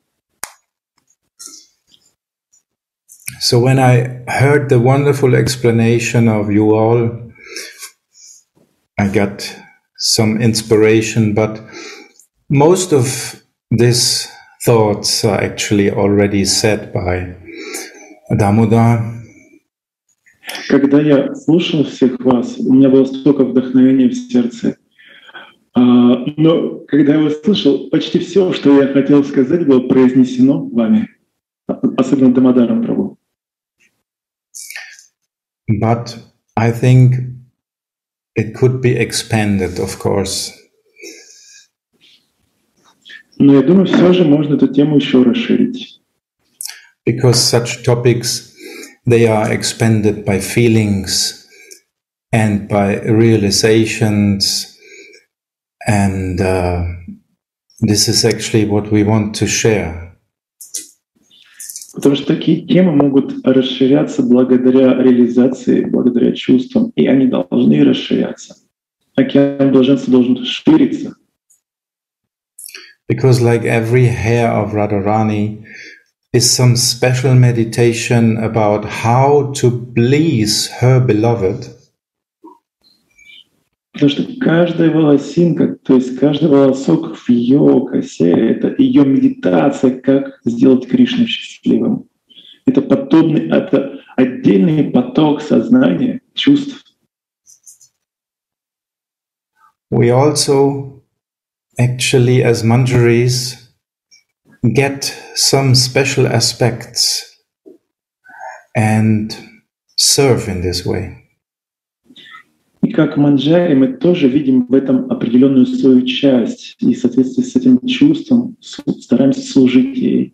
So when I heard the wonderful explanation of you all, I got some inspiration, but Most of these thoughts are actually already said by Damodar. Когда я слушал всех вас, у меня было столько вдохновения в сердце. Но когда я вас слышал, почти все, что я хотел сказать, было произнесено вами, особенно Дамодаром Прабху. But I think it could be expanded, of course. Но я думаю, все же можно эту тему еще расширить. Because such topics, they are expanded by feelings and by realizations, and this is actually what we want to share. Потому что такие темы могут расширяться благодаря реализации, благодаря чувствам, и они должны расширяться. Океан блаженства должен шириться. Because like every hair of Radharani is some special meditation about how to please her beloved. Потому что каждая волосинка, то есть каждый волосок в ее косе, это ее медитация, как сделать Кришну счастливым. Это отдельный поток сознания, чувств. We also actually, as Manjaris, get some special aspects and serve in this way. И как манджари мы тоже видим в этом определенную свою часть, и в соответствии с этим чувством стараемся служить ей.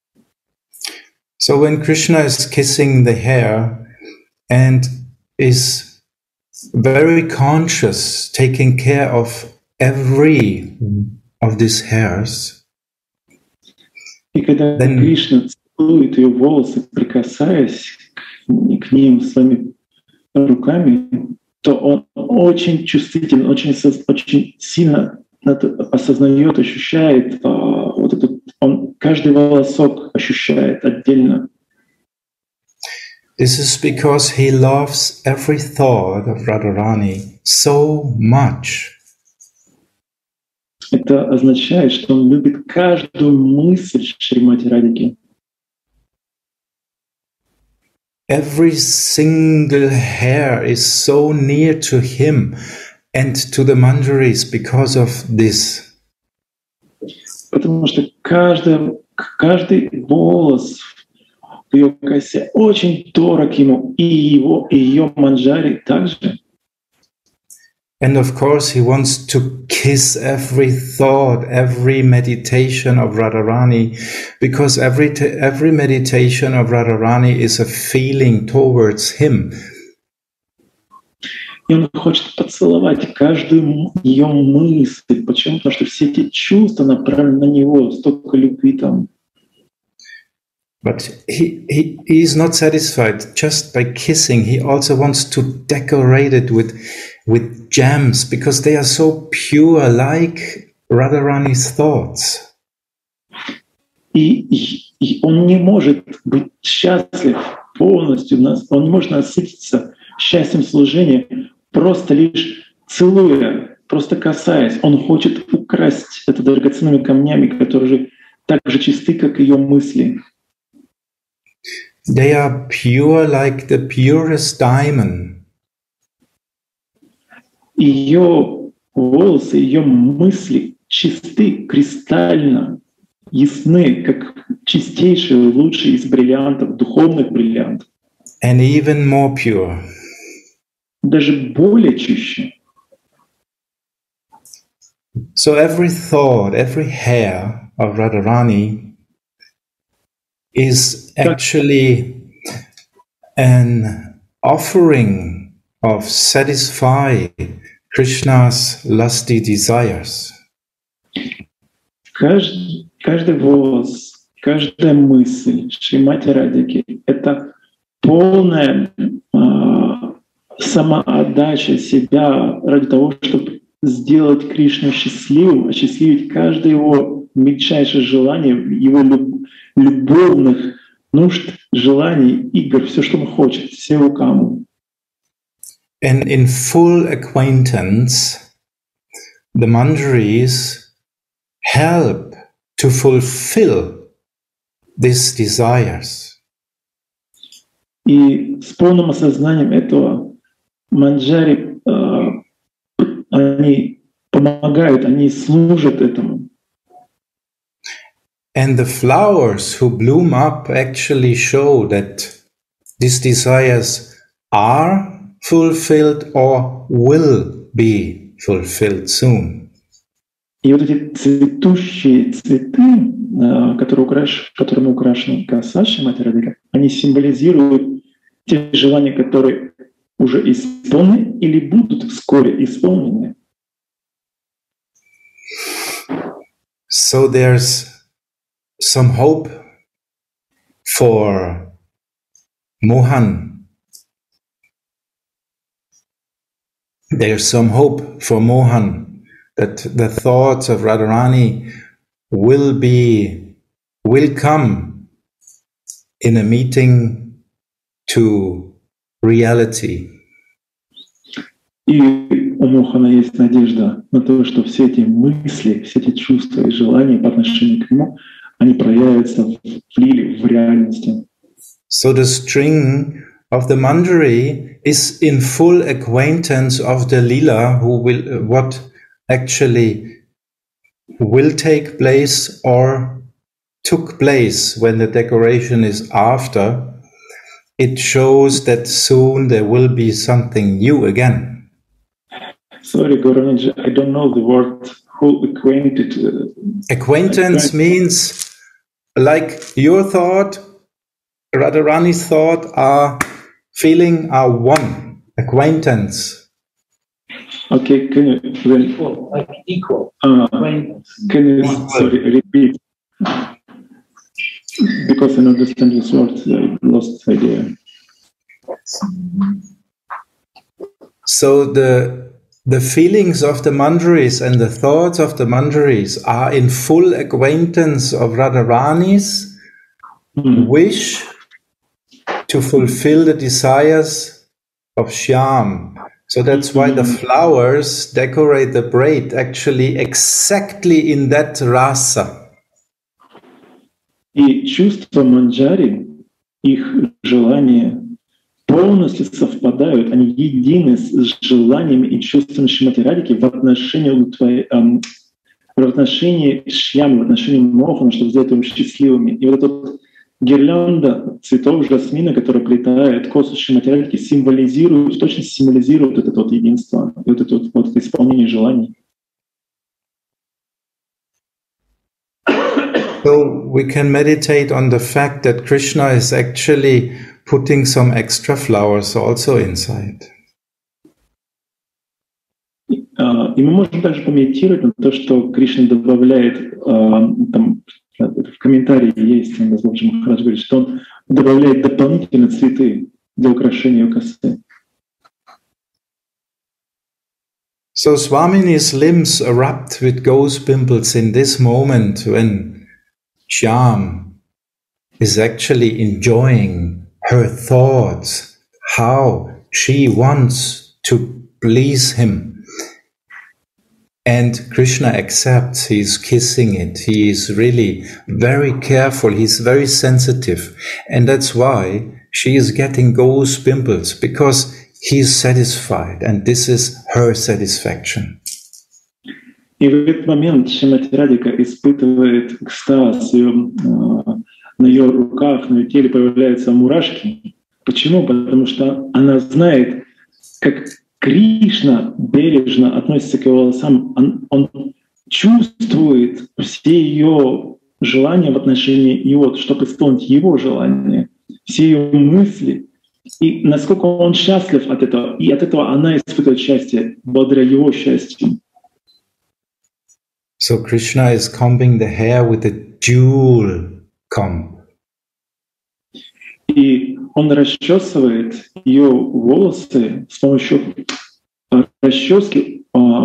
So when Krishna is kissing the hair and is very conscious, taking care of every of these hairs, и когда Кришна целует ее волосы, прикасаясь к ним своими руками, то он очень чувствителен, очень сильно осознает, ощущает вот этот, он каждый волосок ощущает отдельно. This is because he loves every thought of Radharani so much. Это означает, что он любит каждую мысль Шримати Радхики. Every single hair is so near to him and to the Manjaris because of this. Потому что каждый волос в ее косе очень дорог ему, и ее манджари также. And of course, he wants to kiss every thought, every meditation of Radharani, because every meditation of Radharani is a feeling towards him. И он хочет поцеловать каждую ее мысль. Почему? Потому что все эти чувства направлены на него, столько любви там. But he is not satisfied just by kissing. He also wants to decorate it with gems, because they are so pure, like Radharani's thoughts. И он не может быть счастлив полностью, он не может насытиться счастьем служения, просто лишь целуя, просто касаясь. Он хочет украсть это драгоценными камнями, которые же так же чисты, как ее мысли. They are pure like the purest diamond. Ее волосы, ее мысли чисты, кристально, ясны, как чистейшие, лучшие из бриллиантов, духовных бриллиантов. And even more pure. Даже более чище. So every thought, every hair of Radharani is actually an offering of satisfy Krishna's lusty desires. Каждый волос, каждая мысль Шримати Радхики — это полная самоотдача себя ради того, чтобы сделать Кришну счастливым, осчастливить каждое его мельчайшее желание, его любовных нужд, желаний, игр, все, что он хочет, все его каму. And in full acquaintance, the Manjaris help to fulfill these desires. И с полным осознанием этого манджари, они помогают, они служат этому. And the flowers who bloom up actually show that these desires are fulfilled or will be fulfilled soon. И вот эти цветущие цветы, которыми украшена коса Шримати Радхика, они символизируют те желания, которые уже исполнены или будут вскоре исполнены. So there's some hope for Mohan. There's some hope for Mohan that the thoughts of Radharani will come in a meeting to reality. И у Мохана есть надежда на то, что все эти мысли, все эти чувства и желания по отношению к нему, они проявятся в лиле, в реальности. So the string of the Manjari is in full acquaintance of the Lila, what actually will take place or took place when the decoration is after. It shows that soon there will be something new again. Sorry, Gauravnji, I don't know the word who acquainted. Acquaintance means like your thought, Radharani's thought are one. Acquaintance. Okay, can you Like equal. can you repeat? Because I don't understand this word, I lost the idea. So the feelings of the Manjaris and the thoughts of the Manjaris are in full acquaintance of Radharani's wish to fulfill the desires of Shyam. So that's why the flowers decorate the braid actually exactly in that rasa. И чувства манджари, их желания полностью совпадают, они едины с желаниями и чувствами Шримати Радхики в отношении Шьямы, в отношении Мохана, чтобы сделать его счастливыми. И вот эта вот гирлянда цветов жасмина, которая плетает косу Шримати Радхики, символизирует, точно символизирует это вот единство, вот это вот исполнение желаний. So we can meditate on the fact that Krishna is actually putting some extra flowers also inside. И мы можем также помедитировать на то, что Кришна добавляет, там в комментарии есть, Махарадж говорит, что он добавляет дополнительные цветы для украшения ее косы. So Swamini's limbs erupt with ghost pimples in this moment when Shyam is actually enjoying her thoughts, how she wants to please him. And Krishna accepts, he's kissing it, he is really very careful, he's very sensitive. And that's why she is getting ghost pimples, because he's satisfied, and this is her satisfaction. И в этот момент Шримати Радхика испытывает экстаз, на ее руках, на ее теле появляются мурашки. Почему? Потому что она знает, как Кришна бережно относится к его волосам. Он чувствует все ее желания в отношении его, чтобы исполнить его желания, все ее мысли. И насколько он счастлив от этого. И от этого она испытывает счастье, благодаря его счастью. So Krishna is combing the hair with a jewel comb. И он расчесывает ее волосы с помощью расчески,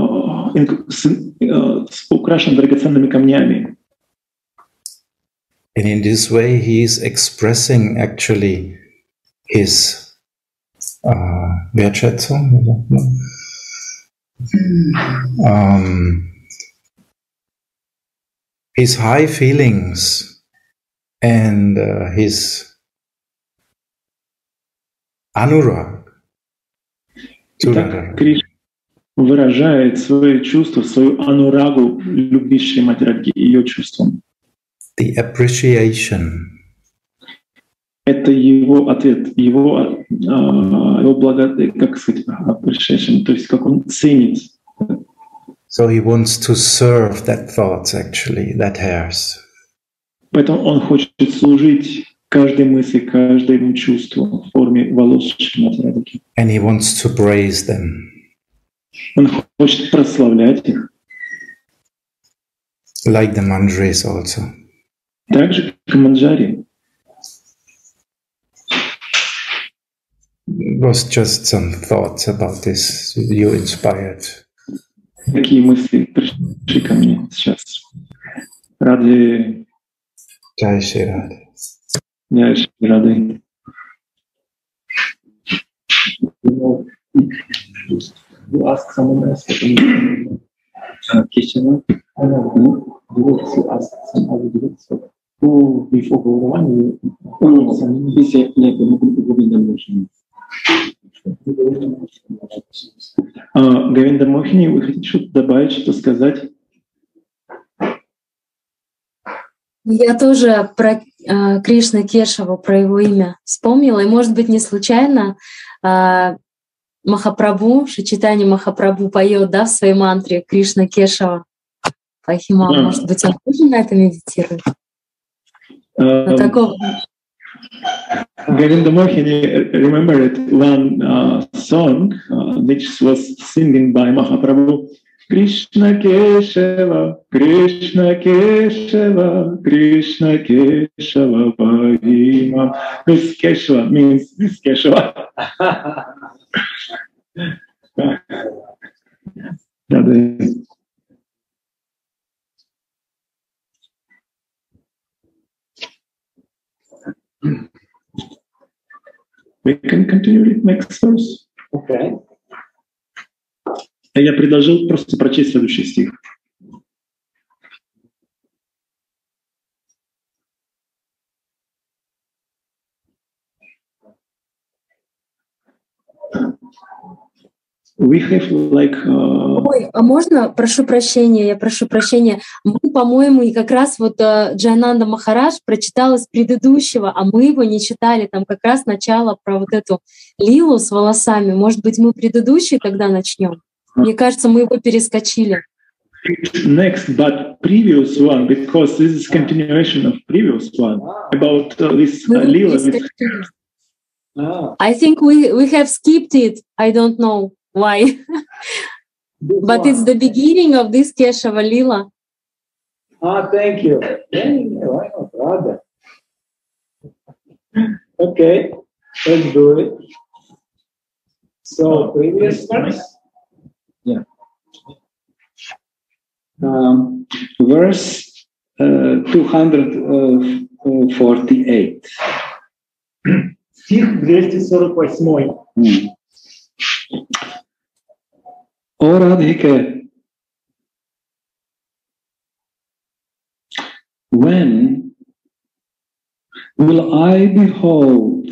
украшенной драгоценными камнями. And in this way he is expressing actually his Wertschätzung. his high feelings and his anurag to Итак, Кришна выражает свои чувства, свою анурагу любви Шримати Радхи, ее чувствам. the appreciation. Это его ответ, его благодарность, как сказать, appreciation, то есть как он ценит. So he wants to serve that thoughts, actually, that hairs. Поэтому он хочет служить каждой мысли, каждому чувству в форме волос Шримати Радхи. And he wants to praise them. Он хочет прославлять их. Like the manjaris also. Так же, как и манджари. It was just some thoughts about this you inspired. Такие мысли пришли ко мне сейчас. Ради... Jai Shri Radha. Jai Shri Radha. You ask someone else. Keshava? You also ask some other directs. Who before Gauravan, He said, like, Govinda Mohan. Говинда Мохини, вы хотите что-то добавить, что-то сказать? Я тоже про Кришна Кешава, про его имя вспомнила, и, может быть, не случайно Махапрабху, Шичитани Махапрабху поет, да, в своей мантре Кришна Кешава Пахима. Может быть, он тоже на это медитирует? На таком... Govinda Mohini remembered one song which was singing by Mahaprabhu. Krishna Keshava, Krishna Keshava, Krishna Keshava Pahimam. This Keshava means this Keshava. We can continue with next verse. Okay. Я предложил просто прочесть следующий стих. We have like... Ой, а можно, прошу прощения, я прошу прощения. Мы, по-моему, и как раз вот Джайананда Махарадж прочитал из предыдущего, а мы его не читали. Там как раз начало про вот эту лилу с волосами. Может быть, мы предыдущий тогда начнем? Мне кажется, мы его перескочили. Next, but previous one, because this is continuation of previous one about this lila. I think we have skipped it. I don't know why. But it's the beginning of this Keshava Lila. Thank you. Why not? Rather. Okay, let's do it. So, previous verse? Yeah. Verse 248. Стих 248. O Radhika, when will I behold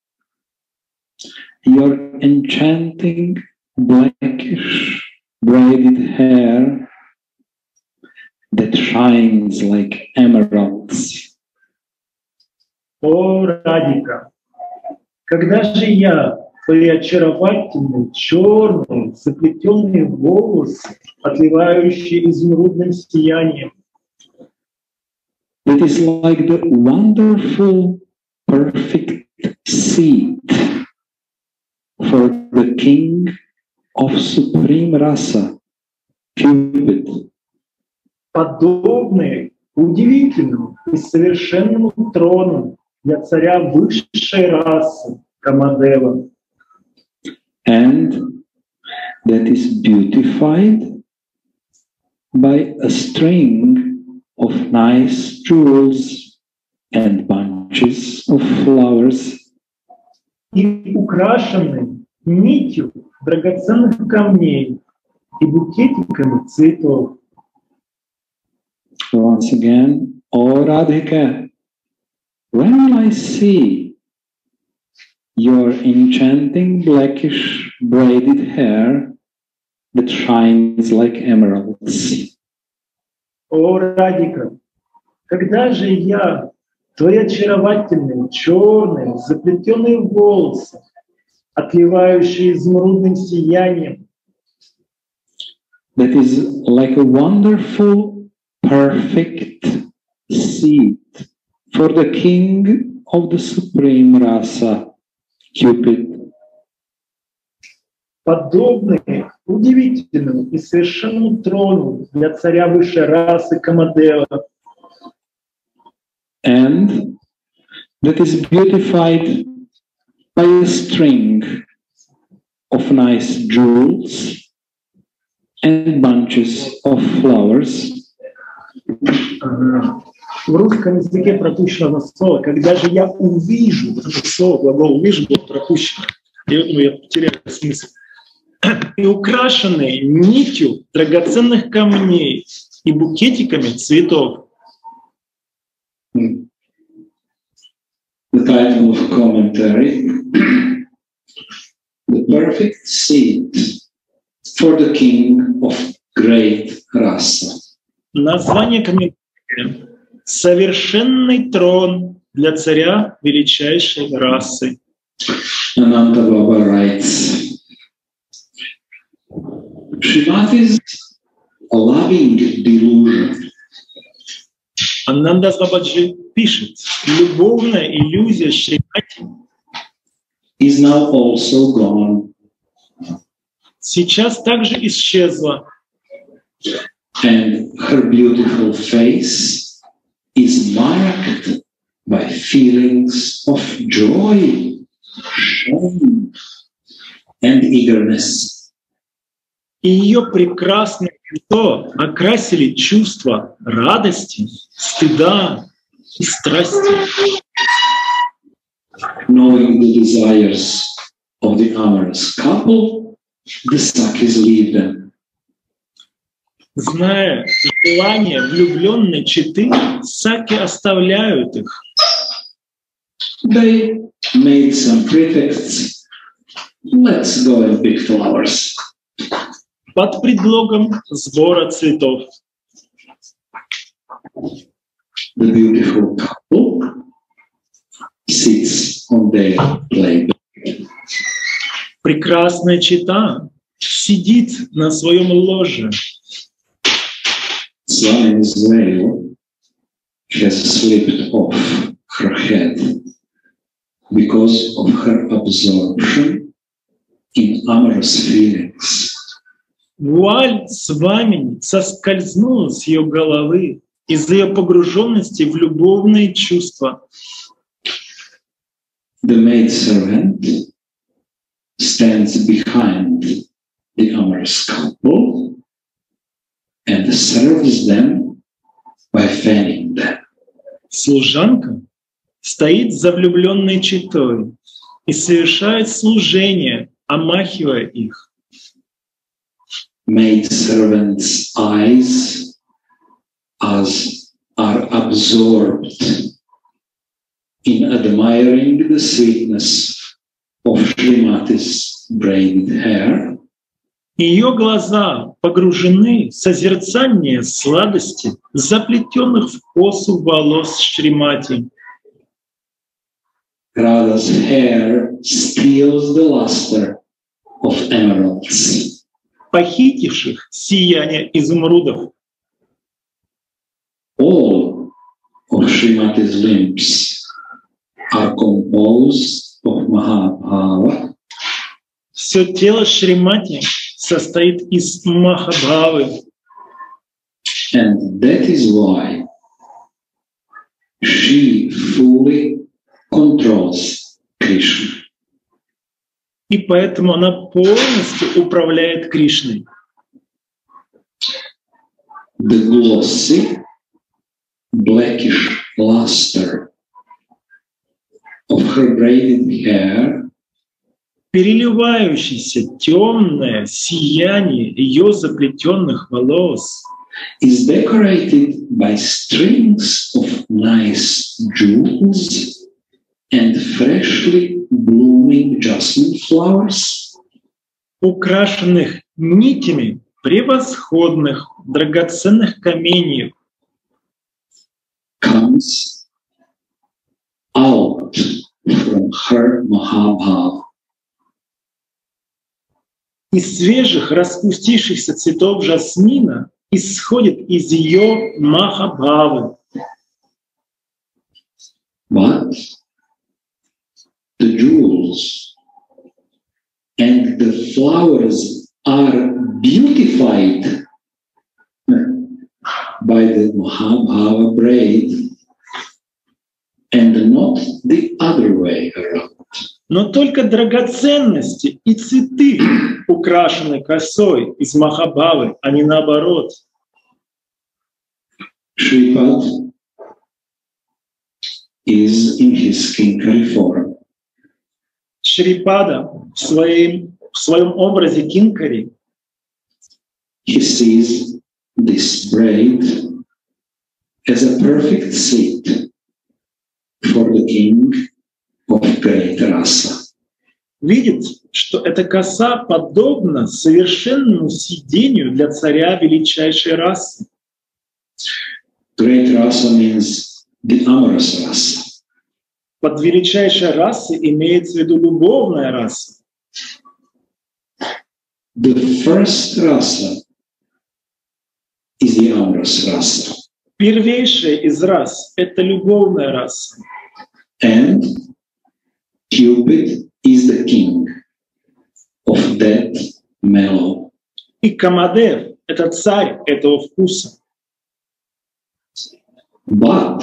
your enchanting blackish braided hair that shines like emeralds? О, Радика, когда же я твои очаровательные, черные, заплетенные волосы, отливающие изумрудным сиянием? It is like the wonderful, perfect seat for the king of supreme rasa, Cupid. Подобные удивительному и совершенному трону для царя высшей расы Камадева. And that is beautified by a string of nice jewels and bunches of flowers. И украшенный нитью драгоценных камней и букетиками цветов. Once again, O Radhika, when will I see your enchanting blackish braided hair that shines like emeralds? О, Радика, когда же я, твои очаровательные, черные, заплетенные волосы, отливающие изумрудным сиянием, that is like a wonderful, perfect seed for the king of the supreme rasa, Cupid. подобны удивительному и совершенному трону для царя высшей расы Камадева, And that is beautified by a string of nice jewels and bunches of flowers. В русском языке пропущено одно слово. Когда же я увижу, вот это слово, глагол «увижу» было пропущено, я потерял смысл. И украшенные нитью драгоценных камней и букетиками цветов. The title of commentary, The Perfect Seed for the King of Great Rasa. Название комментария «Совершенный трон для царя величайшей расы». Ananta Baba writes, Srimati's loving delusion Ананда Бабаджи пишет, любовная иллюзия Шримати is now also gone, сейчас также исчезла, and her beautiful face is marked by feelings of joy, shame, and eagerness. и ее прекрасное лицо окрасили чувства радости, стыда и страсти. Knowing the desires of the amorous couple, the Sakis leave them. Зная желание влюбленной четы, саки оставляют их. They made some pretexts. Let's go and pick flowers. Под предлогом сбора цветов. The beautiful couple sits on their playbed. Прекрасная чета сидит на своем ложе. Swami's veil has slipped off her head because of her absorption in amorous feelings. Вуаль Свамини соскользнула с ее головы из-за ее погруженности в любовные чувства. The maidservant stands behind the amorous couple and serves them by fanning them. Служанка стоит за влюбленной четой и совершает служение, омахивая их. Maidservant's eyes are absorbed in admiring the sweetness of Srimati's braided hair. Ее глаза погружены в созерцание сладости, заплетенных в косу волос Шримати. Radha's hair steals the luster of emeralds. Похитивших сияние изумрудов. All of Srimati's limbs are composed of Mahabhava. Все тело Шримати состоит из Махабхавы. And that is why she fully controls Krishna. И поэтому она полностью управляет Кришной. The glossy, blackish luster of her braided hair Переливающееся темное сияние ее заплетенных волос is decorated by strings of nice jewels and freshly blooming jasmine flowers, украшенных нитями превосходных драгоценных каменьев, comes out from her Mahabhava. из свежих распустившихся цветов жасмина исходит из ее Махабхавы. But the jewels and the flowers are beautified by the Mahabhava braid and not the other way around. Но только драгоценности и цветы украшены косой из Махабхавы, а не наоборот. Shripad is in his kingly form. Шрипада в своем образе кинкари He sees this braid as a perfect seat for the king of great rasa. видит, что эта коса подобна совершенному сидению для царя величайшей расы. Great rasa means the amorous rasa. Под величайшей расой имеется в виду любовная раса. The first rasa is the amorous rasa. Первейшая из рас — это любовная раса. And Cupid is the king of that mellow. И Камадев — это царь этого вкуса. But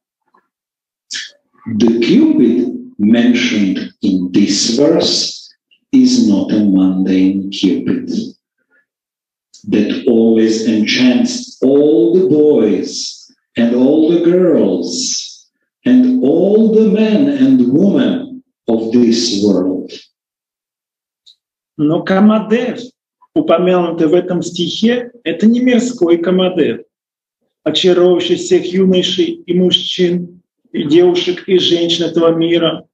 the Cupid mentioned in this verse is not a mundane Cupid that always enchants all the boys and all the girls and all the men and women of this world. Но Камадев, упомянутый в этом стихе, это не мирской Камадев, очаровывающий всех юношей и мужчин, и девушек, и женщин этого мира.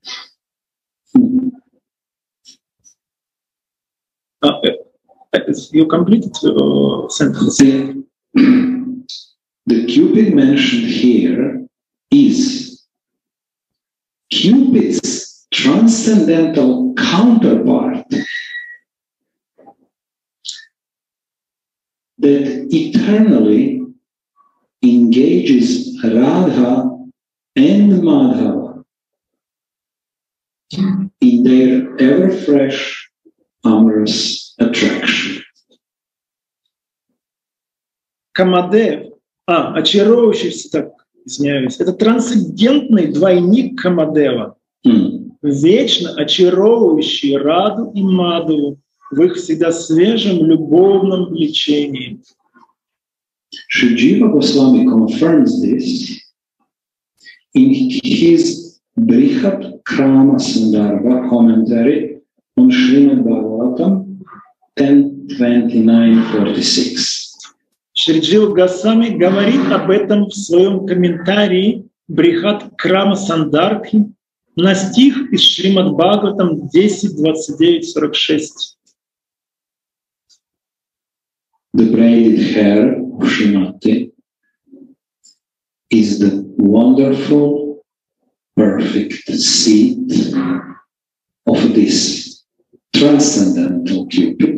You completed sentence. The Cupid mentioned here is Cupid's transcendental counterpart that eternally engages Radha and Madhava in their ever-fresh amorous attraction. Камадев, очаровывающийся, так, извиняюсь, это трансцендентный двойник Камадева, вечно очаровывающий Раду и Мадхаву в их всегда свежем любовном влечении. Sri Jiva Goswami confirms this in his Brihat Krama Sandarbha commentary on Srimad Bhagavatam 10.29.46. Шриджива Госвами говорит об этом в своем комментарии Брихат Крама Сандарбхи на стих из Шримад Бхагаватам 10.29.46. The braided hair of Srimati is the wonderful, perfect seat of this transcendental Cupid.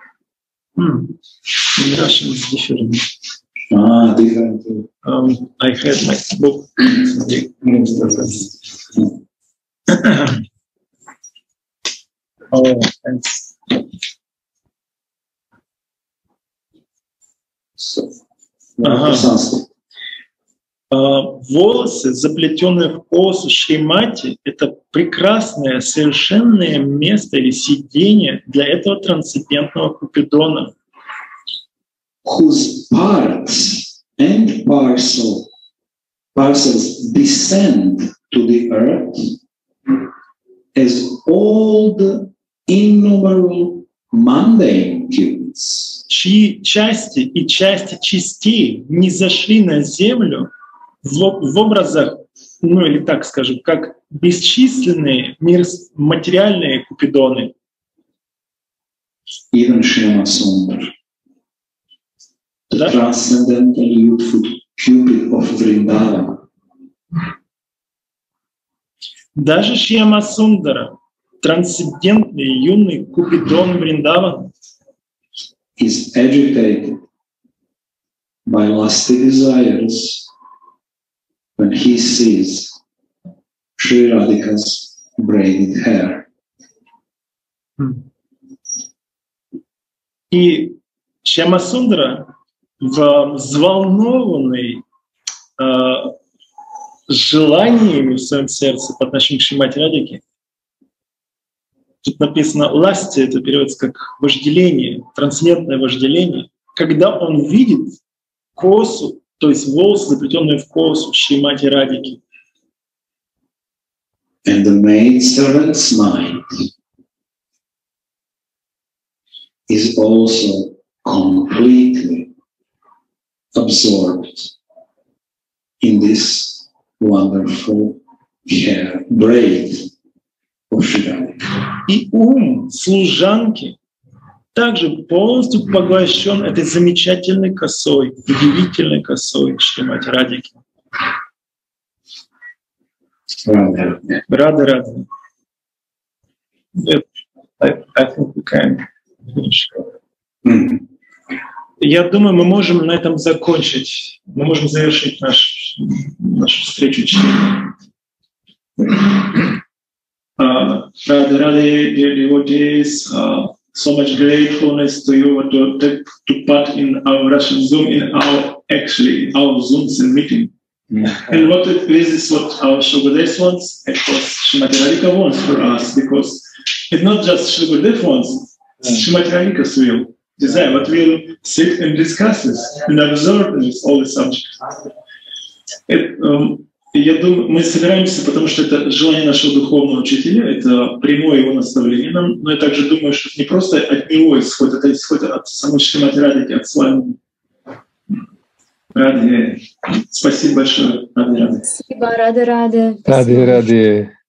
Russian is different. Different. I had my book. Oh, thanks. Волосы, заплетенные в косу Шримати, это прекрасное, совершенное место или сидение для этого трансцендентного Купидона. Whose parts and parcels descend to the earth as all the innumerable mundane Cupids. чьи части и части частей не зашли на землю в образах, ну или так скажем, как бесчисленные материальные купидоны. Even Shyama Sundar, the transcendental youthful Cupid of Vrindavan, даже Шьяма Сундара, трансцендентный юный Купидон Вриндавана, is agitated by lusty desires when he sees Sri Radhika's braided hair. И Шьяма Сундара, взволнованный желаниями в своем сердце по отношению к Шримати Радике, тут написано «ласти», это переводится как вожделение, трансцендентное вожделение, когда он видит косу, то есть волосы, заплетенные в косу Шримати Радики. And the maidservant's mind is also completely absorbed in this wonderful hair braid of Sri Radhika. И ум служанки также полностью поглощен этой замечательной косой, удивительной косой Шримати Радики. Рада. I think we can finish. Я думаю, мы можем на этом закончить. Мы можем завершить нашу встречу чтения. Radha, dear devotees, so much gratefulness to you to part in our Russian Zoom, in our Zooms and meeting. And what this is what our Shugadev wants, of course, Srimati Radhika wants for us, because it's not just Shugadev wants, Srimati Radhika's will, desire, but we'll sit and discuss this and absorb this, all the subjects. Я думаю, мы собираемся, потому что это желание нашего духовного учителя, это прямое его наставление нам, но я также думаю, что это не просто от него исходит, это исходит от самой Шримати Радики, от славы. Ради. Спасибо большое, Ради. Спасибо, Ради. Ради.